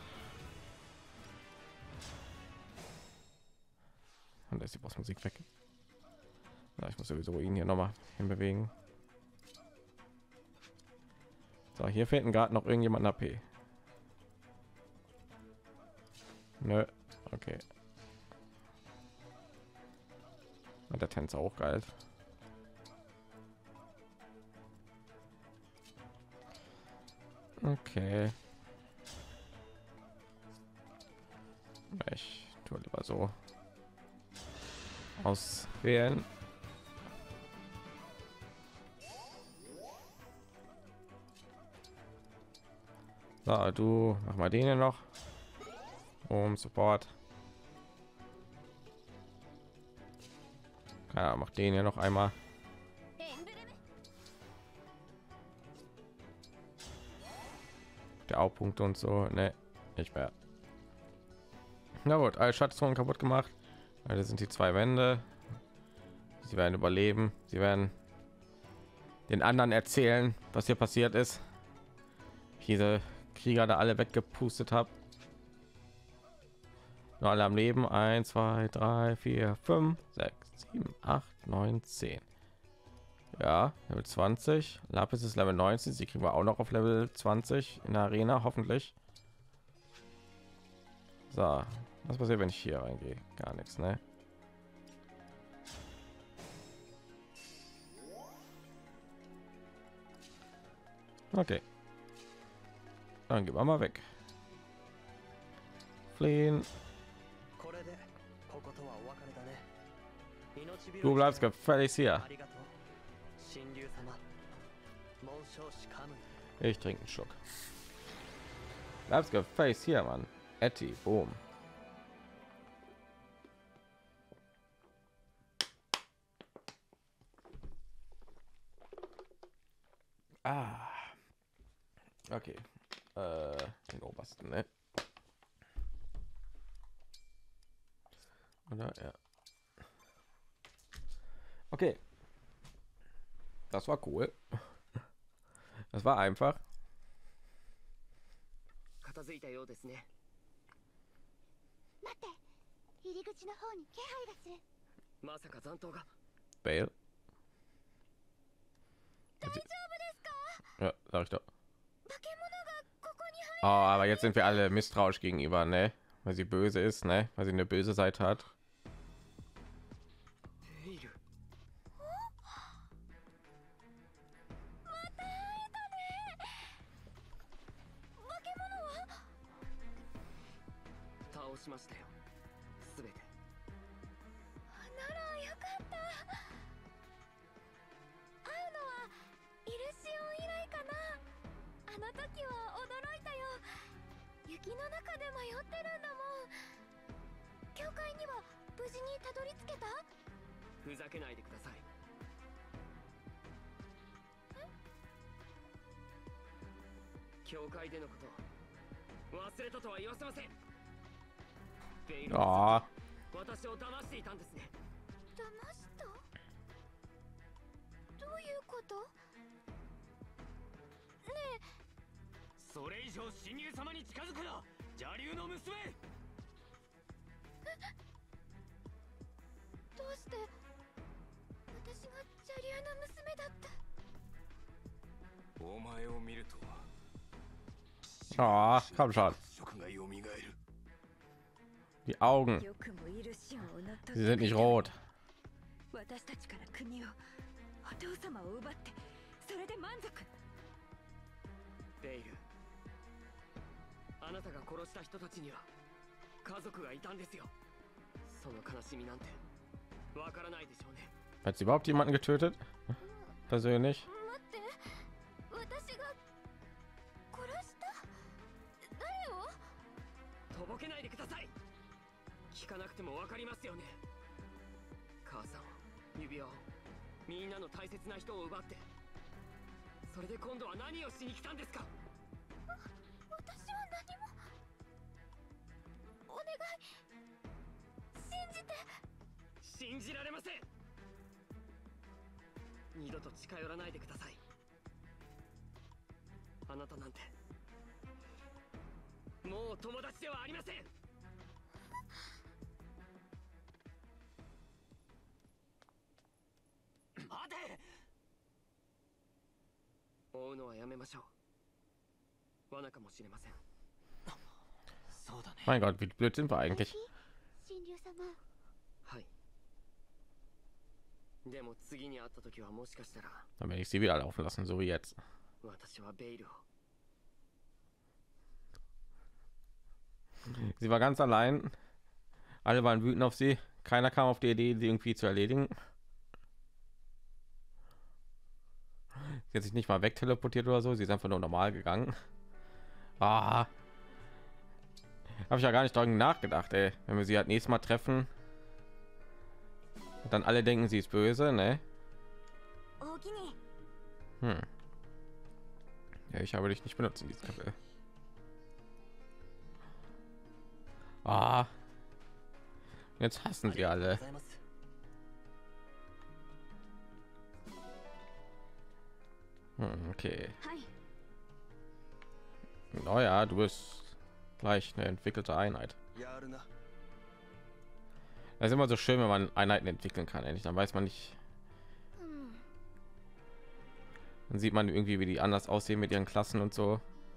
Und da ist die Bossmusik weg. Ja, ich muss sowieso ihn hier noch mal hinbewegen. So, hier fehlt gerade noch irgendjemand A P. Nö, okay. Und der Tänzer auch geil. Okay. Ich tue lieber so auswählen. So, du mach mal den hier noch um Support. Ja, mach den hier noch einmal. Der Aufpunkte und so, ne, nicht mehr. Na gut, alle Schatzungen kaputt gemacht. Das sind die zwei Wände. Sie werden überleben. Sie werden den anderen erzählen, was hier passiert ist. Diese Krieger da alle weggepustet habe. Nur alle am Leben. eins, zwei, drei, vier, fünf, sechs, sieben, acht, neun, zehn. Ja, Level zwanzig. Lapis ist Level neunzehn. Sie kriegen wir auch noch auf Level zwanzig in der Arena, hoffentlich. So, was passiert, wenn ich hier reingehe? Gar nichts, ne? Okay. Dann gehen wir mal weg. Fliehen. Du bleibst gefälligst hier. Ich trinke einen Schluck. Bleibst gefälligst hier, Mann. Etty, boom. Ah. Okay. Äh, den obersten, ne? Oder ja. Okay. Das war cool. Das war einfach. Bale. Ja, sag ich doch. Oh, aber jetzt sind wir alle misstrauisch gegenüber, ne? Weil sie böse ist, ne? Weil sie eine böse Seite hat. しましたよ。すべて。 ならよかった。会うのはイルシオン以来かな。あの時は驚いたよ。雪の中で迷ってるんだもん。教会には無事にたどり着けた？ ふざけないでください。教会でのこと忘れたとは言わせません。ベイルは私を騙していたんですね。 騙した？どういうこと？ねえ、 それ以上神竜様に近づくな、邪竜の娘。 どうして私が邪竜の娘だって？ お前を見ると Ah, komm schon. Die Augen. Sie sind nicht rot. 私たちから国を、お父様を奪って、それで満足。 ベイル、あなたが殺した人たちには家族がいたんですよ。その悲しみなんてわからないでしょうね。 Hat sie überhaupt jemanden getötet? Persönlich? 待って、私が殺した？誰を？ とぼけないでください。聞かなくてもわかりますよね。母さんを、指輪を、みんなの大切な人を奪って、それで今度は何をしに来たんですか？ 私は何も。お願い、信じて。 信じられません。二度と近寄らないでください。あなたなんてもう友達ではありません。待て。追うのはやめましょう。罠かもしれません。そうだね。 Mein Gott, wie blöd sind wir eigentlich? 神竜様。 はい。でも次に会った時はもしかしたら Dann werde ich sie wieder laufen lassen, so wie jetzt. 私はベイルを Sie war ganz allein. Alle waren wütend auf sie. Keiner kam auf die Idee, sie irgendwie zu erledigen. Sie hat sich nicht mal wegteleportiert oder so. Sie ist einfach nur normal gegangen. Ah. Habe ich ja gar nicht daran nachgedacht, ey. Wenn wir sie halt nächstes Mal treffen, und dann alle denken, sie ist böse, ne? Hm. Ja, ich habe dich nicht benutzt in diesem Kapitel. Ah. Jetzt hassen sie alle. Hm, okay. Oh ja, du bist gleich eine entwickelte Einheit. Das ist immer so schön, wenn man Einheiten entwickeln kann. Endlich, dann weiß man nicht. Dann sieht man irgendwie, wie die anders aussehen mit ihren Klassen und so.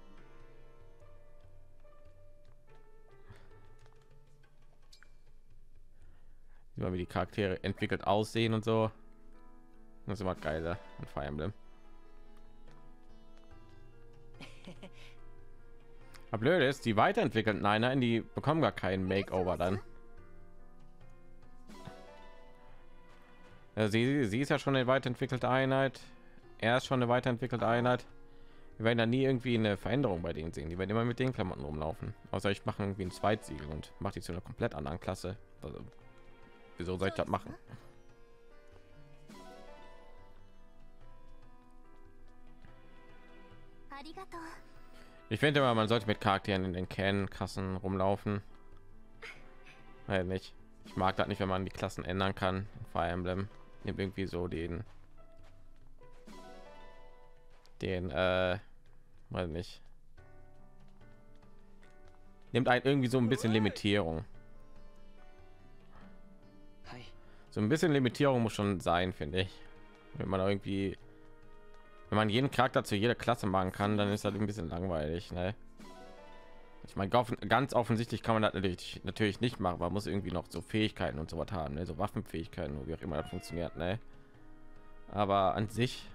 Immer wie die Charaktere entwickelt aussehen und so. Das ist immer geiler in Fire Emblem. Aber blöd ist, die weiterentwickelten Einheiten, die bekommen gar keinen Makeover dann. Ja, sie, sie ist ja schon eine weiterentwickelte Einheit. Er ist schon eine weiterentwickelte Einheit. Wir werden da nie irgendwie eine Veränderung bei denen sehen. Die werden immer mit den Klamotten rumlaufen. Außer ich mache irgendwie ein Zweitsiegel und mache die zu einer komplett anderen Klasse. Also, wieso soll ich das machen? Ich finde immer, man sollte mit Charakteren in den Can-Kassen rumlaufen. Weil nicht. Ich mag das nicht, wenn man die Klassen ändern kann. In Fire Emblem nimmt irgendwie so den, den, äh, weiß nicht. Nimmt ein irgendwie so ein bisschen Limitierung. So ein bisschen Limitierung muss schon sein, finde ich. Wenn man irgendwie, wenn man jeden Charakter zu jeder Klasse machen kann, dann ist das ein bisschen langweilig, ne? Ich meine, ganz offensichtlich kann man das natürlich, natürlich nicht machen, man muss irgendwie noch so Fähigkeiten und so was haben, ne? So Waffenfähigkeiten, wie auch immer das funktioniert, ne? Aber an sich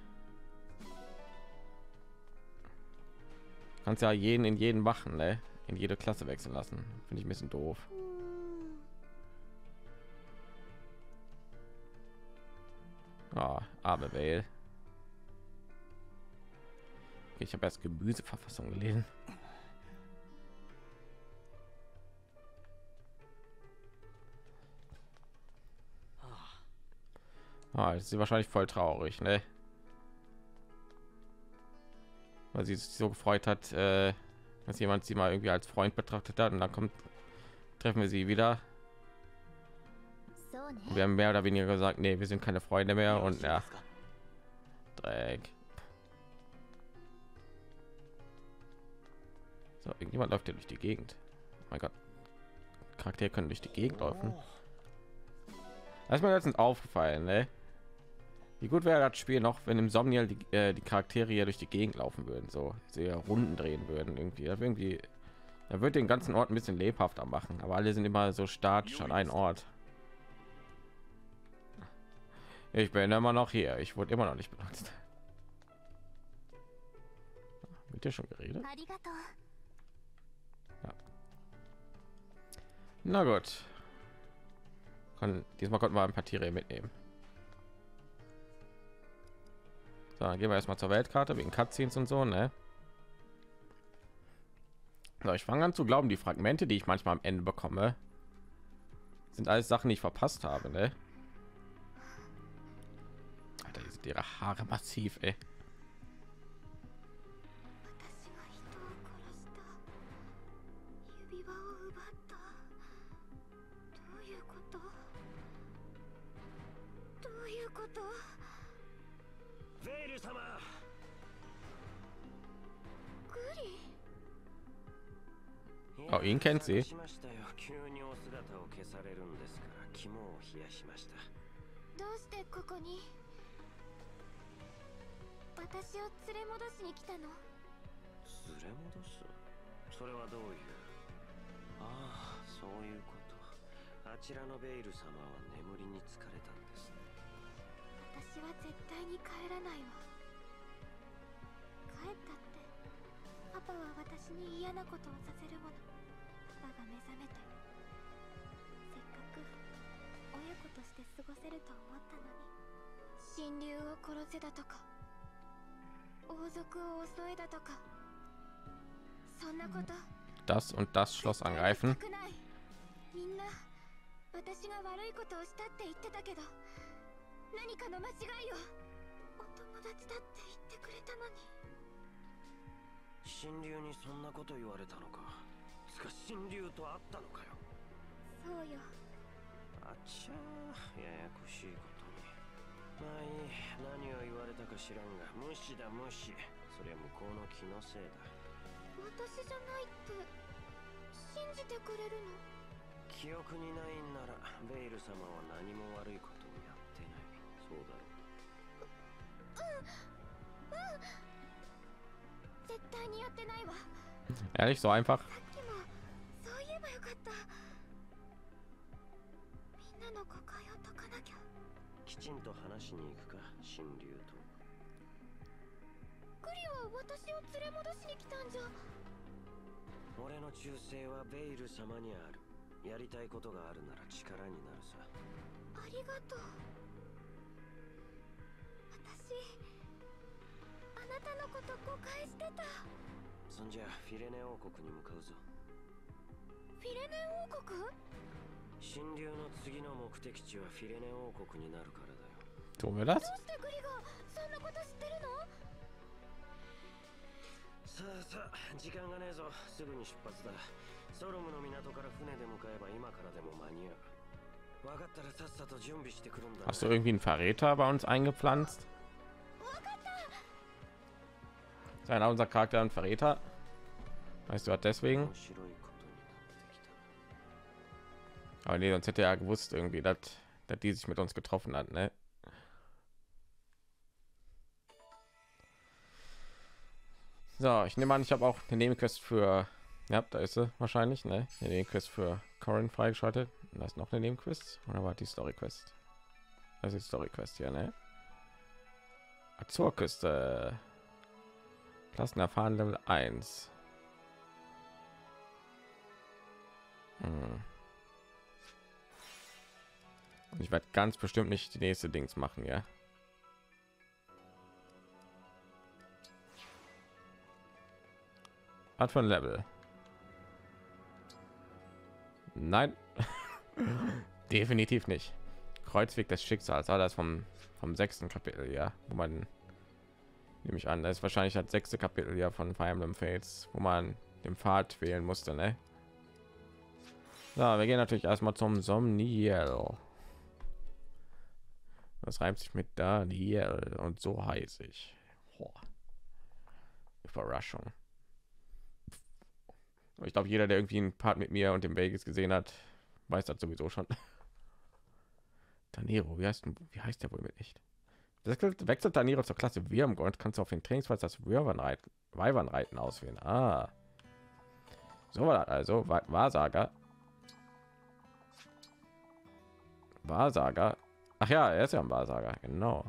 kannst ja jeden in jeden machen, ne? In jede Klasse wechseln lassen, finde ich ein bisschen doof. Oh, arme Vale. Ich habe erst Gemüseverfassung gelesen. Ah, ist sie wahrscheinlich voll traurig, ne? Weil sie sich so gefreut hat, äh, dass jemand sie mal irgendwie als Freund betrachtet hat und dann kommt, treffen wir sie wieder. Und wir haben mehr oder weniger gesagt, nee, wir sind keine Freunde mehr und ja, Dreck. So, irgendjemand läuft hier durch die Gegend. Oh mein Gott, Charaktere können durch die Gegend laufen. Das ist mir letztens aufgefallen, ne? Wie gut wäre das Spiel noch, wenn im Somnial die, äh, die Charaktere hier durch die Gegend laufen würden, so sehr Runden drehen würden irgendwie. Das irgendwie, da wird den ganzen Ort ein bisschen lebhafter machen, aber alle sind immer so statisch an einem Ort. Ich bin immer noch hier. Ich wurde immer noch nicht benutzt. Mit dir schon geredet? Ja. Na gut. Kann, diesmal konnten wir ein paar Tiere mitnehmen. So, dann gehen wir erstmal zur Weltkarte wegen Cutscenes und so, ne? So, ich fange an zu glauben, die Fragmente, die ich manchmal am Ende bekomme, sind alles Sachen, die ich verpasst habe, ne? Alter, die sind ihre Haare massiv, ey. Oh, ihn kennt sie. どうしてここに私を連れ戻しに来たの？ 連れ戻す？それはどういう？ああ、そういうこと。あちらのベイル様は眠りに疲れたんですね。 私は絶対に帰らないわ。帰ったってパパは私に嫌なことをさせるもの。パパが目覚めてせっかく親子として過ごせると思ったのに、神竜を殺せだとか王族を襲えだとか、そんなこと。 Das und das Schloss angreifen. みんな私が悪いことをしたって言ってたけど、何かの間違いを。お友達だって言ってくれたのに。 神竜にそんなこと言われたのか。つか神竜と会ったのかよ。 そうよ。 あちゃー、ややこしいことに。まあいい、何を言われたか知らんが、無視だ無視。そりゃ向こうの気のせいだ。 私じゃないって信じてくれるの？ 記憶にないんならベイル様は何も悪いことをやってない。そうだろう。うんうん、絶対にやってないわ。 Ehrlich, so einfach. さっきもそう言えばよかった。みんなの誤解を解かなきゃ。きちんと話しに行くか、神竜と。グリは私を連れ戻しに来たんじゃ。俺の忠誠はベイル様にある。やりたいことがあるなら力になるさ。ありがとう。私あなたのこと誤解してた。そんじゃフィレネ王国に向かうぞ。フィレネ王国？神竜の次の目的地はフィレネ王国になるからだよ。 どうしてグリがそんなこと知ってるの？ さあさあ、時間がねえぞ。すぐに出発だ。ソロムの港から船で向かえば今からでも間に合う。分かったらさっさと準備してくるんだ。 Hast du irgendwie einen Verräter bei uns eingepflanzt? Sein unser Charakter ein Verräter? Weißt du, hat deswegen? Aber nee, sonst hätte er gewusst irgendwie, dass, dass die sich mit uns getroffen hat, ne? So, ich nehme an, ich habe auch eine Nebenquest für, ja, da ist sie wahrscheinlich, ne? Eine Nebenquest für Corin freigeschaltet. Und da ist noch eine Nebenquest. Oder war die Story Quest? Das ist die Story Quest hier, ne? Azurküste. Klassen erfahren Level eins. Hm. Und ich werde ganz bestimmt nicht die nächste Dings machen, ja. Was für ein Level? Nein. Definitiv nicht. Kreuzweg des Schicksals, ah, das vom vom sechsten Kapitel, ja, wo man nehme ich an, das ist wahrscheinlich das sechste Kapitel ja von Fire Emblem Fates, wo man den Pfad wählen musste, ne? So, wir gehen natürlich erstmal zum Somniel. Das reimt sich mit Daniel und so heiß ich. Boah. Überraschung. Ich glaube, jeder, der irgendwie einen Part mit mir und dem Vegas gesehen hat, weiß das sowieso schon. Taniro, wie heißt, wie heißt der wohl mit echt? Wechselt, wechselt Taniro zur Klasse Wyrmgold, kannst du auf den Trainingsplatz das Wyvernreiten Wyvernreiten auswählen. Ah. So war das also. Wahrsager. Wahrsager. Ach ja, er ist ja ein Wahrsager, genau.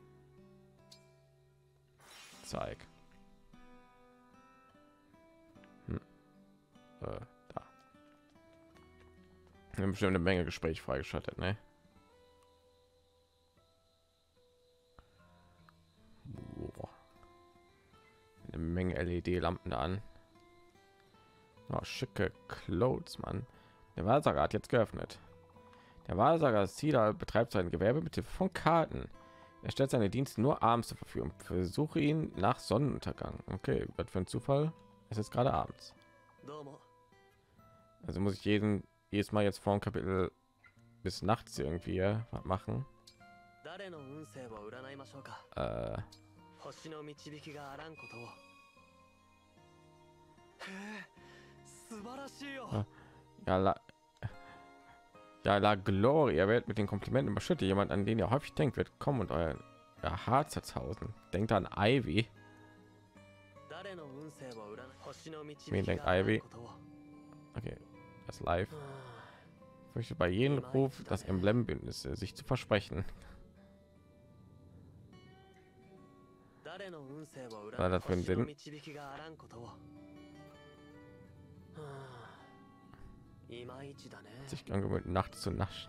Zeig. Hm. Äh, da. Wir haben bestimmt eine Menge Gespräch freigeschaltet, ne? Boah. Eine Menge L E D-Lampen da an. Oh, schicke Clothes, Mann. Der Wahrsager hat jetzt geöffnet. Der Wahrsager Sida betreibt sein Gewerbe mit Hilfe von Karten. Er stellt seine Dienste nur abends zur Verfügung. Versuche ihn nach Sonnenuntergang. Okay, was für ein Zufall. Es ist gerade abends. Also muss ich jeden jedes Mal jetzt vor dem Kapitel bis nachts irgendwie was machen. Äh. Ja, la ja, la Gloria wird mit den Komplimenten überschüttet. Jemand, an den ihr häufig denkt, wird kommen und euer, euer Haar zerzausen. Denkt an Ivy. Wen denkt Ivy? Okay, das live. Ich möchte bei jedem Ruf das Emblembündnis sich zu versprechen. Was hat das für einen Sinn? Sich angewöhnt, nachts zu naschen.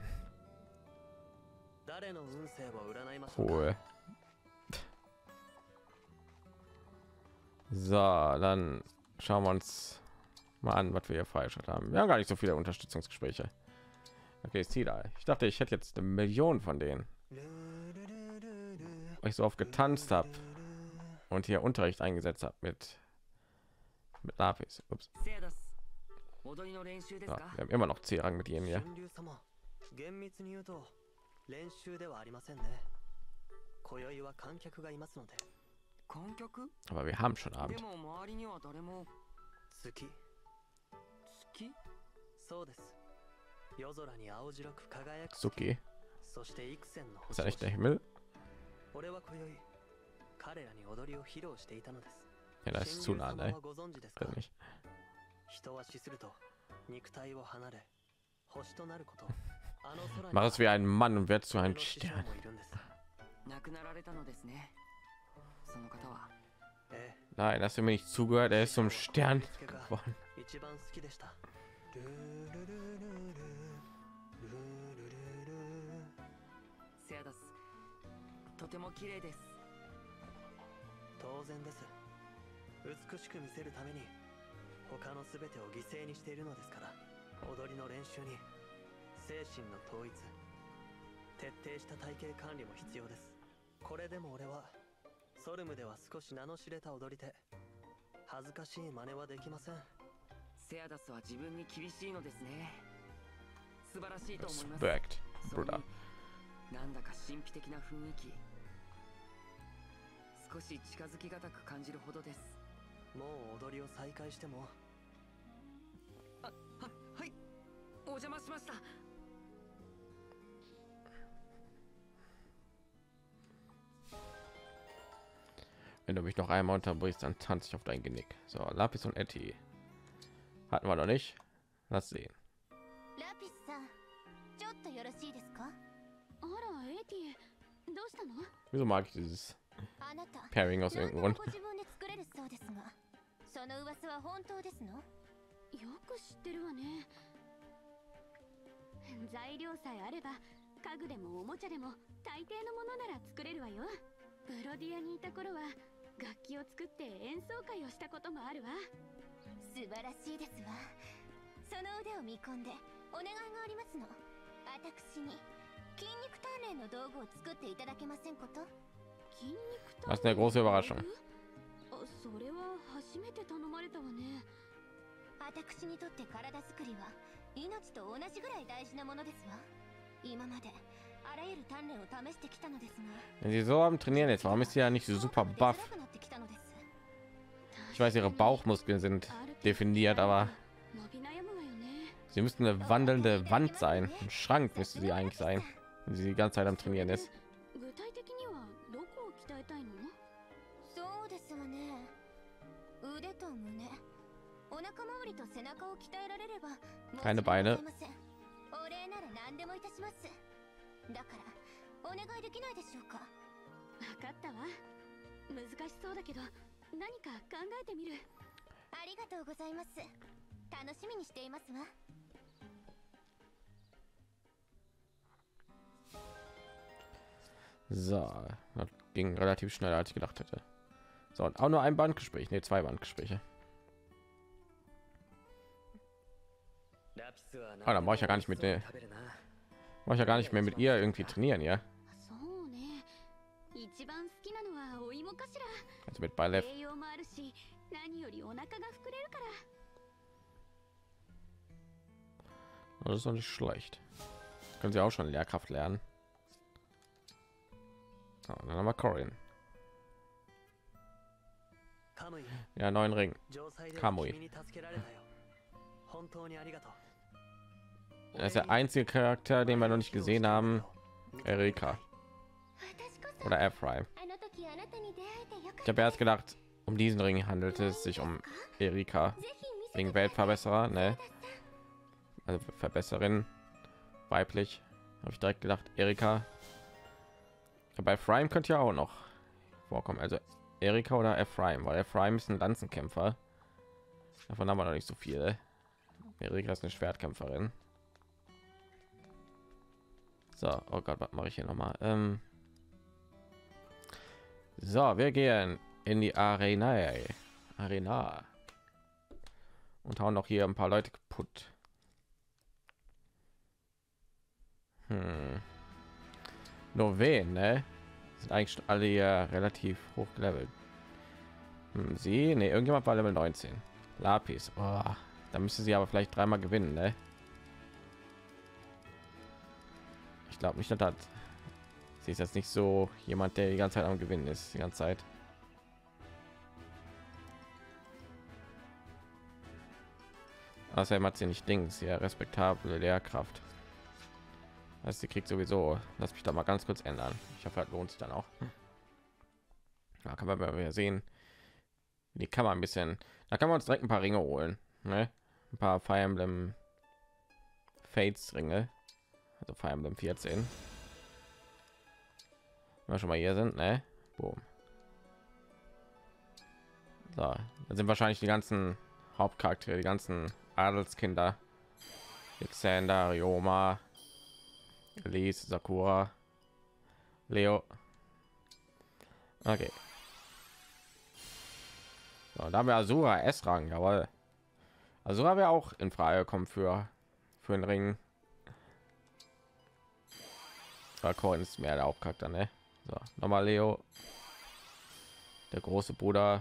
Cool. So, dann schauen wir uns mal an, was wir hier falsch haben. Wir haben gar nicht so viele Unterstützungsgespräche. Okay, ist da. Ich dachte, ich hätte jetzt eine Million von denen, weil ich so oft getanzt habe und hier Unterricht eingesetzt habe mit mit Lapis. Ups. Ja, wir haben immer noch C-Rang mit ihnen hier. Aber wir haben schon Abend. Suki. Ist ja nicht der Himmel? Ja, das ist zu nah, ne? Also nicht. Mach es wie ein Mann und werd zu einem Stern. Nein, das mir nicht zugehört. Er ist zum Stern geworden. Respekt, Bruder. 少し近づきがたく感じるほどです。もう踊りを再開しても。あ、は、はい。お邪魔しました。 Wenn du mich noch einmal unterbrichst, dann tanze ich auf dein Genick. So, Lapis und Etty hatten wir noch nicht. Lass sehen. Wieso mag ich dieses Pairing aus irgendeinem Grund? その噂は本当ですの？よく知ってるわね。材料さえあれば、家具でもおもちゃでも大抵のものなら作れるわよ。ブロディアにいた頃は楽器を作って演奏会をしたこともあるわ。 素晴らしいですわ。その腕を見込んでお願いがありますの。私に筋肉鍛錬の道具を作っていただけませんこと？筋肉鍛錬 Das ist eine große Überraschung. それは初めて頼まれたわね。私にとって体作りは命と同じぐらい大事なものですわ。今まであらゆる鍛錬を試してきたのですが。 Wenn sie so am Trainieren ist, warum ist sie ja nicht so super buff? Ich weiß, ihre Bauchmuskeln sind definiert, aber sie müssten eine wandelnde Wand sein. Ein Schrank müsste sie eigentlich sein, wenn sie die ganze Zeit am Trainieren ist. そうですわね。腕と胸、お腹周りと背中を鍛えられれば。 Keine Beine. お礼なら何でもいたします。だからお願いできないでしょうか。分かったわ。難しそうだけど何か考えてみる。ありがとうございます。楽しみにしていますわ。 So, das ging relativ schnell, als ich gedacht hätte. So, und auch nur ein Bandgespräch, ne, zwei Bandgespräche. Ah, dann brauche ich ja gar nicht mit der, brauche ich ja gar nicht mehr mit ihr irgendwie trainieren, ja. Also mit Balev. Das ist doch nicht schlecht. Können sie auch schon Lehrkraft lernen. Oh, dann haben wir Corin. Ja, neuen Ring. Kamui. Er ist der einzige Charakter, den wir noch nicht gesehen haben. Erika. Oder Ephraim. Ich habe erst gedacht, um diesen Ring handelt es sich um Erika. Wegen Weltverbesserer, ne? Also Verbesserin. Weiblich. Habe ich direkt gedacht, Erika. Bei Ephraim könnte ja auch noch vorkommen. Also Erika oder Ephraim, weil Ephraim ist ein Lanzenkämpfer. Davon haben wir noch nicht so viele. Erika ist eine Schwertkämpferin. So, oh Gott, was mache ich hier noch mal? Ähm so, wir gehen in die Arena, Arena und hauen noch hier ein paar Leute kaputt. Hm. Nur wen, ne? Sind eigentlich alle ja relativ hoch gelevelt. Hm, sie, ne, irgendjemand war Level neunzehn. Lapis, oh, da müsste sie aber vielleicht dreimal gewinnen, ne? Ich glaube nicht, dass sie ist jetzt nicht so jemand, der die ganze Zeit am Gewinnen ist, die ganze Zeit. Außerdem hat sie nicht Dings, ja, respektable Lehrkraft. Also sie kriegt sowieso. Lass mich da mal ganz kurz ändern. Ich hoffe, das lohnt sich dann auch. Da kann man mal sehen. Die kann man ein bisschen. Da kann man uns direkt ein paar Ringe holen, ne? Ein paar Fire Emblem Fates Ringe. Also Fire Emblem vierzehn. Wenn wir schon mal hier sind, ne? Boom. So, da sind wahrscheinlich die ganzen Hauptcharaktere, die ganzen Adelskinder. Alexander, Ryoma, Elise, Sakura, Leo. Okay. So, da haben wir Asura S-Rang, jawohl. Asura wäre auch in Frage gekommen für für den Ring. Corin ist mehr der Hauptcharakter, ne? So, nochmal Leo, der große Bruder.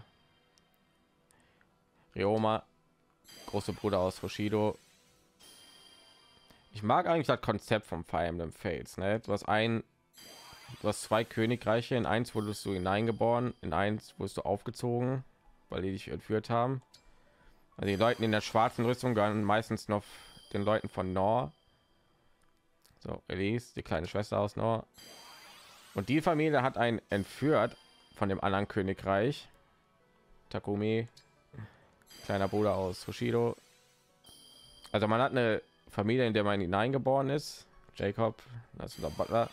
Ryoma, große Bruder aus Hoshido. Ich mag eigentlich das Konzept vom Fire Emblem Fates, ne? Du hast ein, du hast zwei Königreiche, in eins wurdest du hineingeboren, in eins wurdest du aufgezogen, weil die dich entführt haben. Also die Leute in der schwarzen Rüstung gehören meistens noch den Leuten von Nor. So, Elise, die kleine Schwester aus Nor. Und die Familie hat einen entführt von dem anderen Königreich. Takumi, kleiner Bruder aus Hoshido. Also man hat eine Familie, in der man hineingeboren ist. Jacob, das ist der Butler.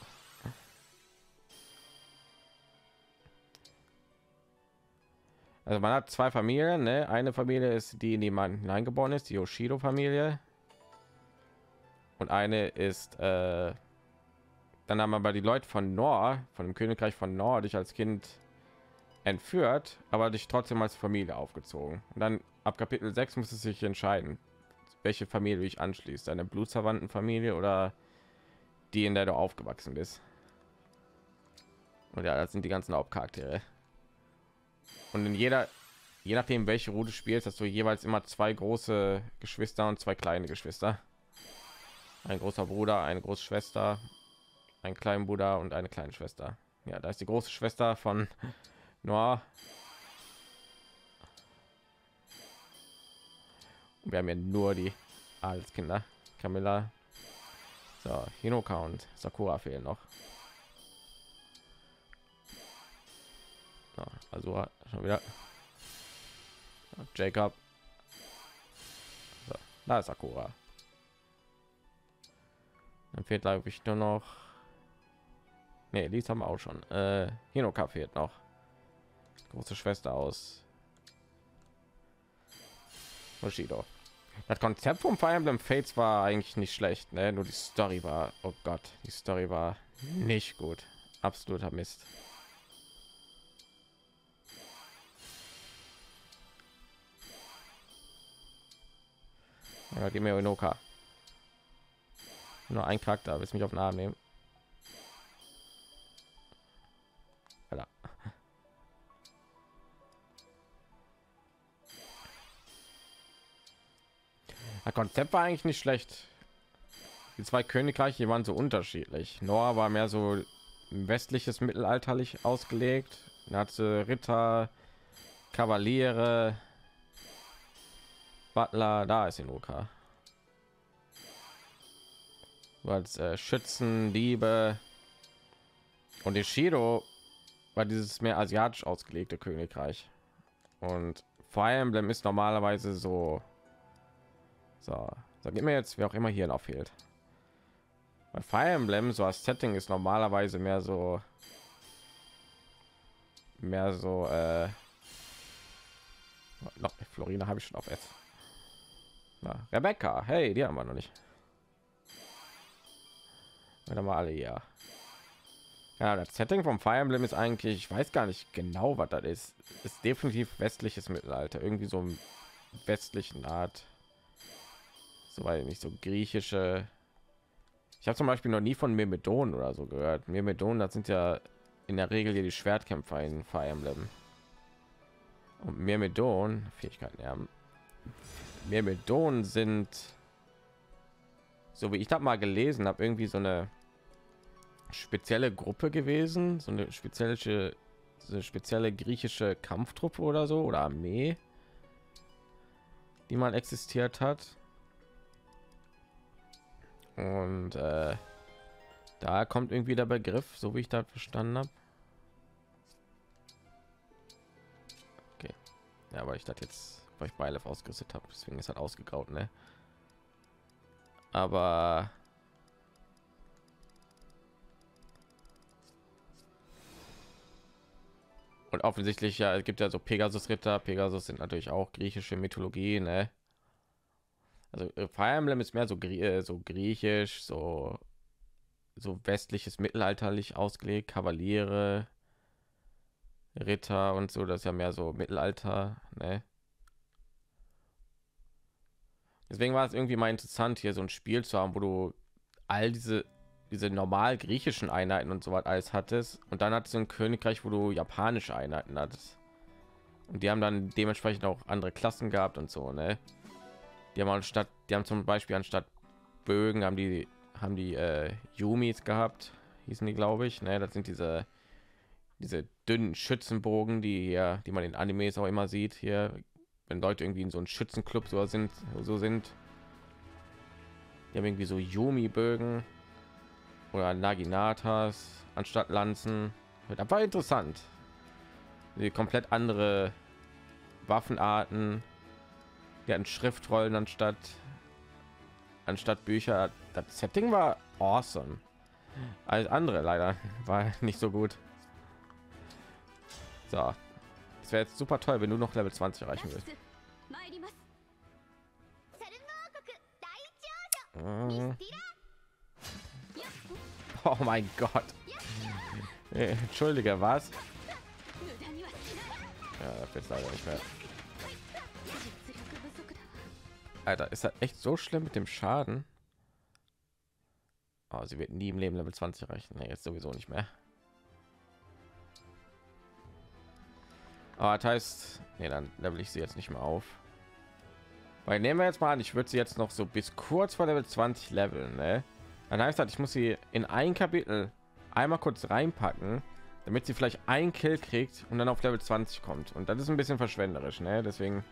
Also man hat zwei Familien, ne? Eine Familie ist die, in die man hineingeboren ist, die Hoshido-Familie. Und eine ist, äh, dann haben wir aber die Leute von Nor, von dem Königreich von Nor, dich als Kind entführt, aber dich trotzdem als Familie aufgezogen. Und dann ab Kapitel sechs muss es sich entscheiden, welche Familie dich anschließt, deine blutsverwandten Familie oder die, in der du aufgewachsen bist. Und ja, das sind die ganzen Hauptcharaktere. Und in jeder, je nachdem welche Route spielst, hast du jeweils immer zwei große Geschwister und zwei kleine Geschwister. Ein großer Bruder, eine große Schwester, ein kleiner Bruder und eine kleine Schwester. Ja, da ist die große Schwester von Noah. Wir haben ja nur die Adelskinder. Camilla, so, Hinoka und Sakura fehlen noch. So, also schon wieder Jacob. So, da ist Sakura. Dann fehlt glaube ich nur noch. Nee, die haben wir auch schon. Äh, Hinoka fehlt noch. Große Schwester aus Bushido. Das Konzept vom Fire Emblem Fates war eigentlich nicht schlecht, ne? Nur die Story war, oh Gott, die Story war nicht gut. Absoluter Mist. Ja, gib mir Hinoka. Nur ein Charakter, willst mich auf den Arm nehmen? Alter. Das Konzept war eigentlich nicht schlecht. Die zwei Königreiche, die waren so unterschiedlich. Noah war mehr so westliches mittelalterlich ausgelegt. Er hatte Ritter, Kavaliere, Butler, da ist Hinoka. So als äh, Schützen, Diebe. Und Ishido war dieses mehr asiatisch ausgelegte Königreich. Und Fire Emblem ist normalerweise so. So, sag mir jetzt, wer auch immer hier noch fehlt. Bei Fire Emblem so als Setting ist normalerweise mehr so mehr so äh, noch Florina habe ich schon auf jetzt. Na, Rebecca, hey, die haben wir noch nicht. Wieder mal alle hier. Ja, das Setting vom Fire Emblem ist eigentlich, ich weiß gar nicht genau, was das ist. Ist definitiv westliches Mittelalter, irgendwie so im westlichen Art. Soweit nicht so griechische. Ich habe zum Beispiel noch nie von Myrmidon oder so gehört. Myrmidon, das sind ja in der Regel hier die Schwertkämpfer in Fire Emblem. Und Myrmidon, Fähigkeiten, ja. Myrmidon sind, so wie ich das mal gelesen habe, irgendwie so eine spezielle Gruppe gewesen, so eine spezielle, so eine spezielle griechische Kampftruppe oder so oder Armee, die mal existiert hat. Und äh, da kommt irgendwie der Begriff, so wie ich das verstanden habe. Okay, ja, weil ich das jetzt, weil ich Beilef ausgerüstet habe, deswegen ist halt ausgegraut, ne? Aber und offensichtlich ja, es gibt ja so Pegasus-Ritter. Pegasus sind natürlich auch griechische Mythologie, ne? Also Fire Emblem ist mehr so, Grie so griechisch, so so westliches mittelalterlich ausgelegt, Kavaliere, Ritter und so, das ist ja mehr so Mittelalter, ne? Deswegen war es irgendwie mal interessant, hier so ein Spiel zu haben, wo du all diese diese normal griechischen Einheiten und so was alles hattest und dann hattest du ein Königreich, wo du japanische Einheiten hattest. Und die haben dann dementsprechend auch andere Klassen gehabt und so, ne? Die haben anstatt, die haben zum Beispiel anstatt Bögen haben die haben die äh, Yumis gehabt, hießen die, glaube ich. Ne, das sind diese diese dünnen Schützenbogen, die hier, die man in Animes auch immer sieht. Hier, wenn Leute irgendwie in so einem Schützenclub so sind, so sind, die haben irgendwie so Yumi-Bögen oder Naginatas anstatt Lanzen. Das war interessant. Die komplett andere Waffenarten. Die hatten Schriftrollen anstatt anstatt Bücher. Das Setting war awesome. Alles andere leider war nicht so gut. So, es wäre jetzt super toll, wenn du noch Level zwanzig erreichen willst. Mhm. Oh mein Gott. Äh, Entschuldige, was? Ja, das wird leider nicht mehr. Alter, ist das echt so schlimm mit dem Schaden? Oh, sie wird nie im Leben Level zwanzig erreichen. Nee, jetzt sowieso nicht mehr. Aber das heißt, nee, dann level ich sie jetzt nicht mehr auf. Weil nehmen wir jetzt mal an, ich würde sie jetzt noch so bis kurz vor Level zwanzig leveln, ne? Dann heißt das, ich muss sie in ein Kapitel einmal kurz reinpacken, damit sie vielleicht ein Kill kriegt und dann auf Level zwanzig kommt. Und das ist ein bisschen verschwenderisch, ne? Deswegen,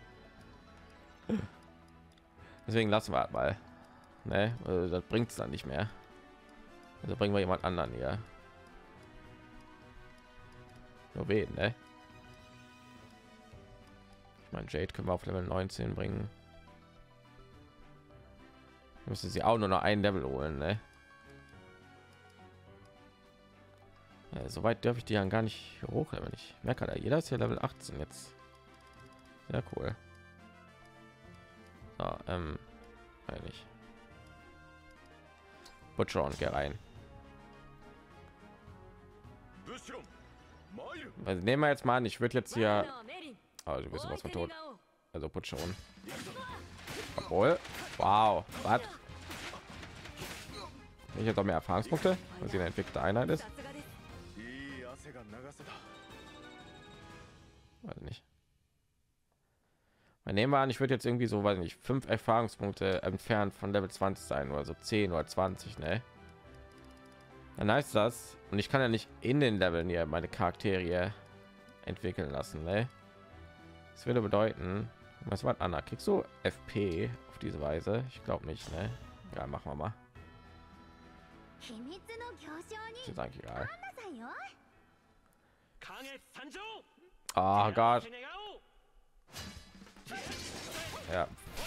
deswegen lassen wir halt mal, ne? Also das bringt es dann nicht mehr. Also bringen wir jemand anderen hier. Nur wen, ne? Ich meine, Jade können wir auf Level neunzehn bringen. Müsste sie auch nur noch ein Level holen, ne? Ja, so weit darf ich die dann gar nicht hoch, wenn ich merke, da jeder ist ja Level achtzehn jetzt. Sehr cool. So, ähm, eigentlich. Butcher und geh rein. Also nehmen wir jetzt mal an, ich würde jetzt hier, also du bist was von tot. Also Butcher und. Obwohl, wow, was? Ich jetzt auch mehr Erfahrungspunkte, weil sie eine entwickelte Einheit ist. Weiß nicht. Mal nehmen wir an, ich würde jetzt irgendwie so, weiß nicht, fünf Erfahrungspunkte entfernt von Level zwanzig sein oder so zehn oder zwanzig, ne? Dann heißt das, und ich kann ja nicht in den Leveln hier meine Charaktere entwickeln lassen, ne? Das würde bedeuten, was war Anna? Kriegst du F P auf diese Weise? Ich glaube nicht, ne? Ja, machen wir mal. Ist eigentlich egal. Oh Gott. Ja.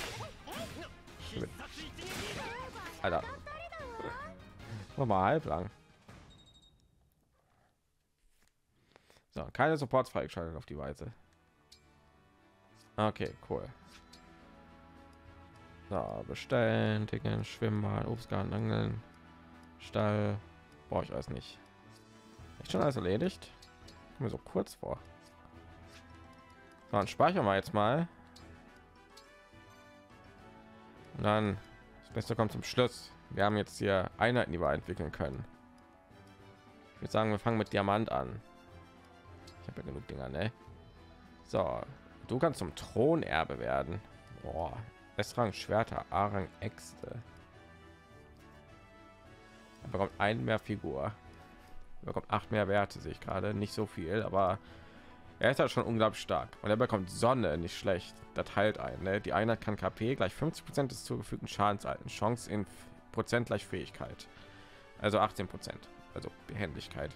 Alter. Noch mal halblang. So, keine Supports freigeschaltet auf die Weise. Okay, cool. So, bestellen, Ticken, Schwimmbad, Obstgarten, Angeln, Stall. Brauche ich alles nicht. Ist schon alles erledigt? Mir so kurz vor. So, dann speichern wir jetzt mal. Und dann das Beste kommt zum Schluss. Wir haben jetzt hier Einheiten, die wir entwickeln können. Ich würde sagen, wir fangen mit Diamant an. Ich habe ja genug Dinger, ne? So, du kannst zum Thronerbe werden. Boah, S-Rang Schwerter, A-Rang Äxte. Er bekommt ein mehr Figur. Er bekommt acht mehr Werte, sehe ich gerade. Nicht so viel, aber er ist halt schon unglaublich stark. Und er bekommt Sonne, nicht schlecht. Das heilt ein. Ne? Die Einheit kann K P gleich fünfzig Prozent des zugefügten Schadens halten. Chance in Prozent gleich Fähigkeit. Also achtzehn Prozent. Also Behendigkeit.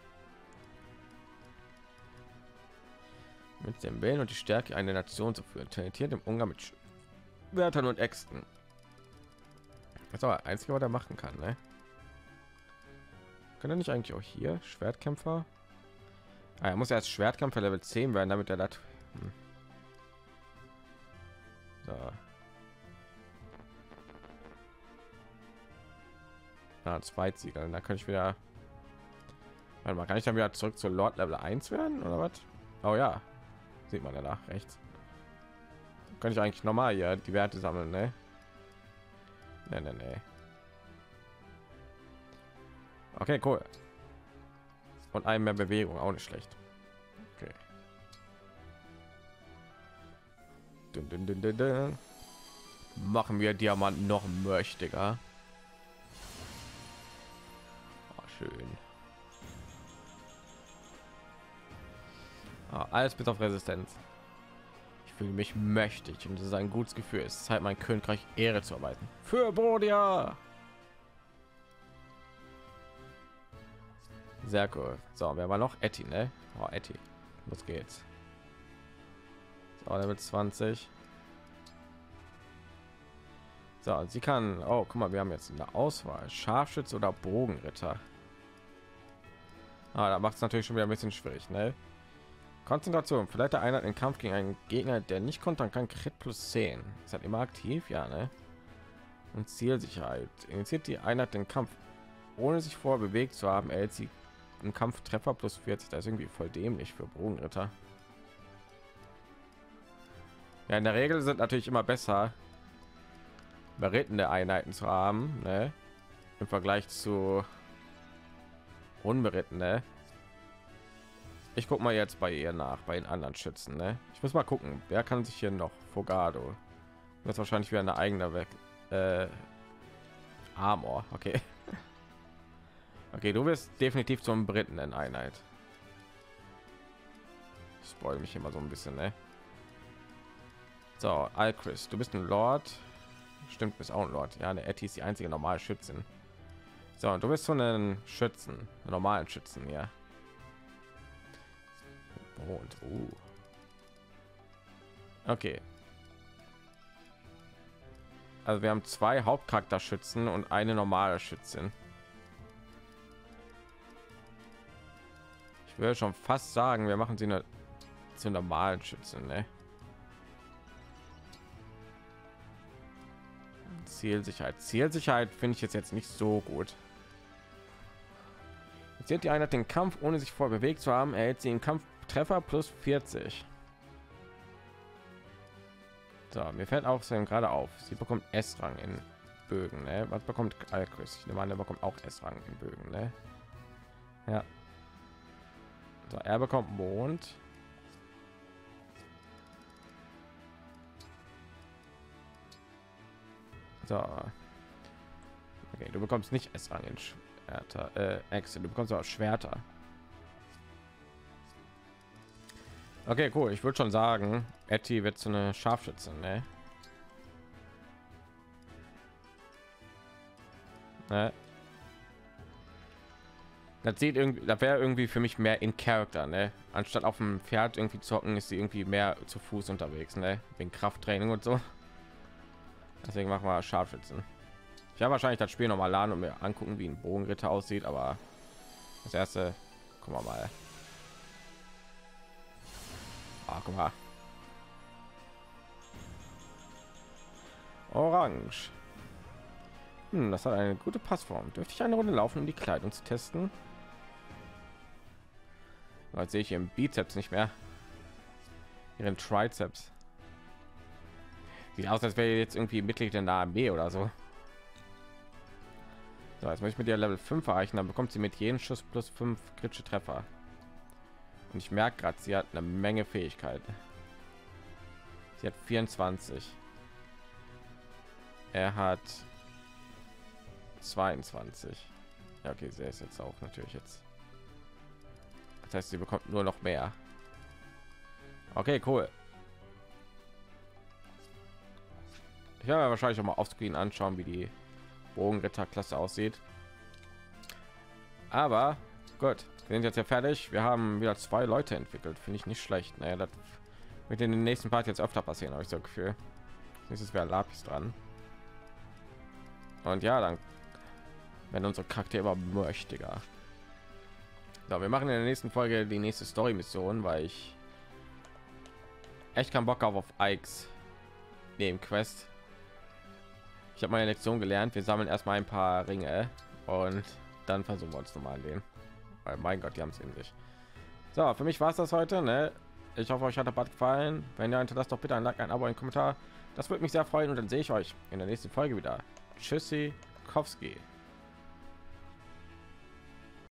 Mit dem Willen und die Stärke eine Nation zu führen. Talentiert im Umgang mit Wörtern und Äxten. Das ist aber das Einzige, was er machen kann. Ne? Kann er nicht eigentlich auch hier Schwertkämpfer? Ah, er muss erst Schwertkämpfer Level zehn werden, damit er das. Hm. So. Ja, Zweitsiegeln. Da kann ich wieder. Warte mal, kann ich dann wieder zurück zu Lord Level eins werden oder was? Oh ja, sieht man ja nach rechts. Kann ich eigentlich normal hier die Werte sammeln, ne? Nee, nee, nee. Okay, cool. Und ein mehr Bewegung, auch nicht schlecht. Okay. Dun, dun, dun, dun, dun. Machen wir Diamant noch mächtiger. Oh, schön. Oh, alles bis auf Resistenz. Ich fühle mich mächtig und es ist ein gutes Gefühl. Es ist Zeit, mein Königreich Ehre zu erweisen. Für Brodia. Sehr cool. So, wer war noch? Etty, ne? Oh, Etty. Los geht's. So, Level zwanzig. So, sie kann. Oh, guck mal, wir haben jetzt eine Auswahl: Scharfschütze oder Bogenritter. Ah, da macht es natürlich schon wieder ein bisschen schwierig, ne? Konzentration. Vielleicht der Einheit im Kampf gegen einen Gegner, der nicht kontern kann. Crit plus zehn. Ist halt immer aktiv, ja, ne? Und Zielsicherheit. Initiiert die Einheit den Kampf, ohne sich vorher bewegt zu haben, erhält sie im Kampf Treffer plus vierzig. Das ist irgendwie voll dämlich für Bogenritter. Ja, in der Regel sind natürlich immer besser, berittene Einheiten zu haben, ne? Im Vergleich zu unberittene. Ich guck mal jetzt bei ihr nach, bei den anderen Schützen, ne? Ich muss mal gucken, wer kann sich hier noch Fogado. Das ist wahrscheinlich wieder eine eigene weg. Äh, Armor, okay. Okay, du bist definitiv zum Briten in Einheit. Ich spoil mich immer so ein bisschen, ne? So, Alchris, du bist ein Lord. Stimmt, bist auch ein Lord. Ja, eine Etty ist die einzige normale Schützin. So, und du bist so einen Schützen, einen normalen Schützen, ja. Und uh. Okay. Also wir haben zwei Hauptcharakterschützen und eine normale Schützin. Ich würde schon fast sagen, wir machen sie eine zu normalen Schützen, ne? Zielsicherheit. Zielsicherheit finde ich jetzt jetzt nicht so gut. Jetzt sieht die Einheit den Kampf, ohne sich vor bewegt zu haben, erhält sie im Kampf Treffer plus vierzig. So, mir fällt auch so gerade auf, sie bekommt S-Rang in Bögen, ne? Was bekommt Alchris? Ich nehme an, er bekommt auch S-Rang in Bögen, ne? Ja. So, er bekommt Mond. So. Okay, du bekommst nicht S-Rang in Schwerter, äh, Äxte, du bekommst auch Schwerter. Okay, cool. Ich würde schon sagen, Etty wird so eine Scharfschützin, ne? Ne? Das sieht irgendwie, da wäre irgendwie für mich mehr in Charakter, ne? Anstatt auf dem Pferd irgendwie zocken, ist sie irgendwie mehr zu Fuß unterwegs, ne? Wegen Krafttraining und so. Deswegen machen wir Scharfschützen. Ich habe wahrscheinlich das Spiel noch mal laden und mir angucken, wie ein Bogenritter aussieht, aber das erste, gucken wir mal. Ah, guck mal. Orange. Hm, das hat eine gute Passform. Dürfte ich eine Runde laufen, um die Kleidung zu testen? Jetzt sehe ich im Bizeps nicht mehr. Ihren Trizeps. Sieht aus, als wäre jetzt irgendwie Mitglied in der Armee oder so. So, jetzt möchte ich mit ihr Level fünf erreichen, dann bekommt sie mit jedem Schuss plus fünf kritische Treffer. Und ich merke gerade, sie hat eine Menge Fähigkeiten. Sie hat vierundzwanzig. Er hat zweiundzwanzig. Ja, okay, sie ist jetzt auch natürlich jetzt. Das heißt, sie bekommt nur noch mehr. Okay, cool. Ich werde mir wahrscheinlich auch mal auf Screen anschauen, wie die Bogenritterklasse aussieht. Aber gut, wir sind jetzt ja fertig. Wir haben wieder zwei Leute entwickelt, finde ich nicht schlecht. Naja, das wird in den nächsten Part jetzt öfter passieren, habe ich so Gefühl. Nächstes wäre Lapis dran. Und ja, dann werden unsere Charaktere immer mächtiger. So, wir machen in der nächsten Folge die nächste Story-Mission, weil ich echt keinen Bock auf, auf Ikes neben Quest. Ich habe meine Lektion gelernt. Wir sammeln erstmal ein paar Ringe und dann versuchen wir uns noch mal an den. Weil mein Gott, die haben es in sich. So, für mich war es das heute. Ne? Ich hoffe, euch hat der Bad gefallen. Wenn ja, hinterlasst doch bitte ein Like, ein Abo, ein Kommentar. Das würde mich sehr freuen und dann sehe ich euch in der nächsten Folge wieder. Tschüssi, Kowski.